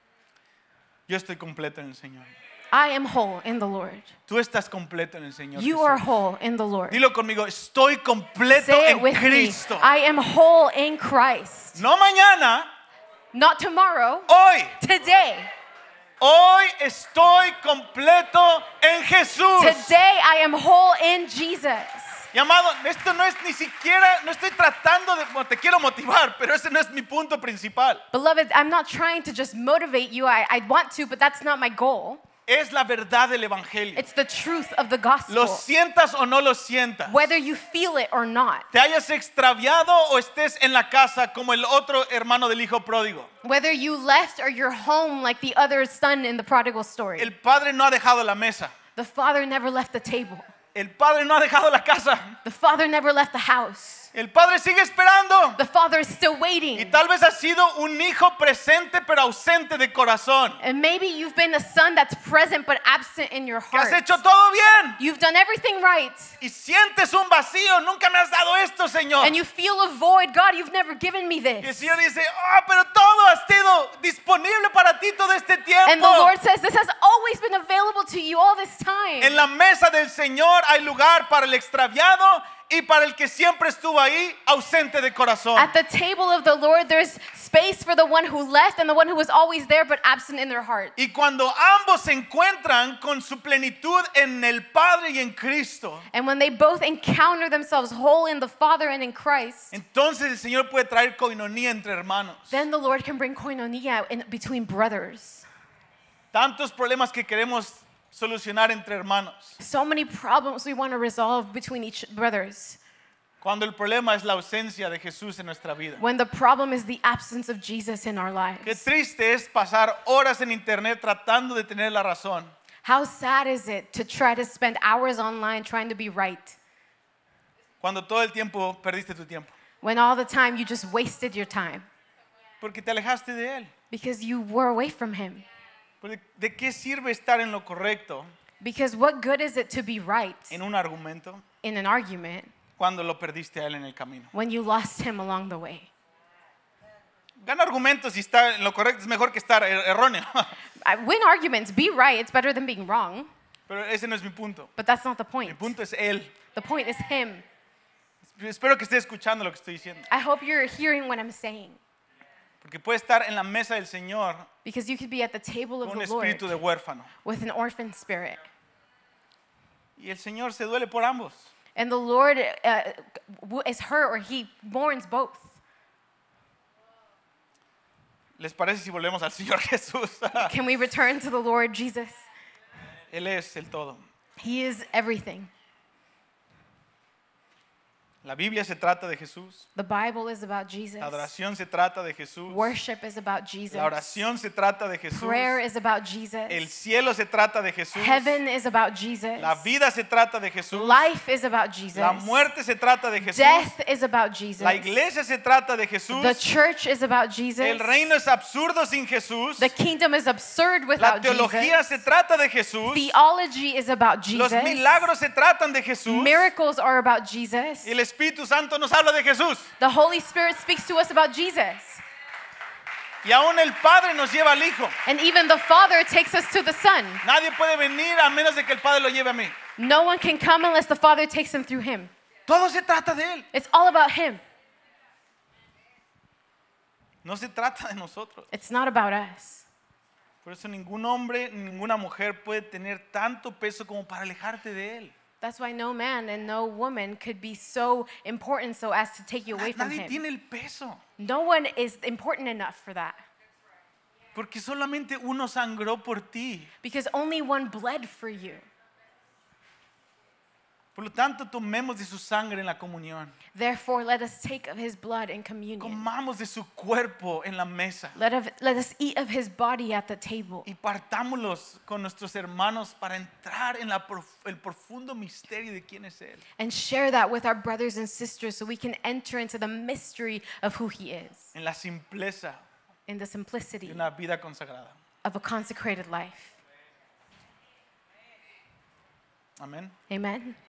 Yo estoy completo en el Señor. I am whole in the Lord. Tú estás completo en el Señor. You Jesús. are whole in the Lord. Dilo conmigo, estoy completo Say it en with me. Cristo. I am whole in Christ. No mañana, Not tomorrow, hoy. today. Hoy estoy completo en Jesús. Today I am whole in Jesus. Y amado, esto no es ni siquiera, no estoy tratando de, bueno, te quiero motivar, pero ese no es mi punto principal. Beloved, I'm not trying to just motivate you. I want to, but that's not my goal. Es la verdad del Evangelio. It's the truth of the gospel. Lo sientas o no lo sientas. Whether you feel it or not. Te hayas extraviado o estés en la casa como el otro hermano del hijo pródigo. Whether you left or you're home like the other son in the prodigal story. El padre no ha dejado la mesa. The father never left the table. El padre no ha dejado la casa. The father never left the house. El padre sigue esperando. The father is still Y waiting. tal vez has sido un hijo presente pero ausente de corazón. And maybe you've been a son that's present but absent in your Que has heart. hecho todo bien. You've done everything right. Y sientes un vacío. Nunca me has dado esto, Señor. And you feel a void. God, you've never given me Y el this. Señor dice, pero todo ha sido disponible para ti todo este tiempo. And the Lord says, this has always been available to you all this time. En la mesa del Señor hay lugar para el extraviado y para el que siempre estuvo ahí, ausente de corazón. At the table of the Lord, there's space for the one who left and the one who was always there but absent in their heart. Y cuando ambos se encuentran con su plenitud en el Padre y en Cristo, And when they both encounter themselves whole in the Father and in Christ, entonces el Señor puede traer coinonía entre hermanos. then the Lord can bring koinonia in between brothers. Tantos problemas que queremos solucionar entre hermanos. So many problems we want to resolve between each brothers. Cuando el problema es la ausencia de Jesús en nuestra vida. When the problem is the absence of Jesus in our Qué lives. triste es pasar horas en internet tratando de tener la razón. How sad is it to try to spend hours online trying to be right, Cuando todo el tiempo perdiste tu tiempo. when all the time you just wasted your time Porque te alejaste de Él. because you were away from him? Porque ¿de qué sirve estar en lo correcto Because what good is it to be right en un argumento in an argument cuando lo perdiste a Él en el camino? when you lost him along the way? Gana argumentos y está en lo correcto es mejor que estar erróneo. I win arguments, be right, it's better than being wrong, Pero ese no es mi punto. but that's not the Mi point. punto es Él. The point is him. Espero que esté escuchando lo que estoy diciendo. I hope you're hearing what I'm saying, Porque puede estar en la mesa del Señor because you could be at the table of con un the Lord espíritu de huérfano. with an orphan spirit. Y el Señor se duele por ambos. And the Lord is hurt, or he mourns both. ¿Les parece si volvemos al Señor Jesús? Can we return to the Lord Jesus? Él es el todo. He is everything. La Biblia se trata de Jesús. The Bible is about Jesus. La adoración se trata de Jesús. Worship is about Jesus. La oración se trata de Jesús. Prayer is about Jesus. El cielo se trata de Jesús. Heaven is about Jesus. La vida se trata de Jesús. Life is about Jesus. La muerte se trata de Jesús. Death is about Jesus. La iglesia se trata de Jesús. The church is about Jesus. El reino es absurdo sin Jesús. The kingdom is absurd La without teología Jesus. se trata de Jesús. Theology is about Jesus. Los milagros se tratan de Jesús. Miracles are about Jesus. Y el Espíritu Santo nos habla de Jesús. The Holy Spirit speaks to us about Jesus. Y aún el Padre nos lleva al Hijo. And even the Father takes us to the Son. Nadie puede venir a menos de que el Padre lo lleve a mí. No one can come unless the Father takes them through him. Todo se trata de Él. It's all about him. No se trata de nosotros. It's not about us. Por eso ningún hombre, ninguna mujer puede tener tanto peso como para alejarte de Él. That's why no man and no woman could be so important so as to take you away from Nadie him. tiene el peso. No one is important enough for that. Porque solamente uno sangró por ti. Because only one bled for you. Por lo tanto, tomemos de su sangre en la comunión. Therefore, let us take of his blood in communion. Comamos de su cuerpo en la mesa. Let us eat of his body at the table. Y partámoslos con nuestros hermanos para entrar en el profundo misterio de quién es Él. And share that with our brothers and sisters so we can enter into the mystery of who he is. En la simpleza In the simplicity de una vida consagrada. of a consecrated life. Amén. Amen.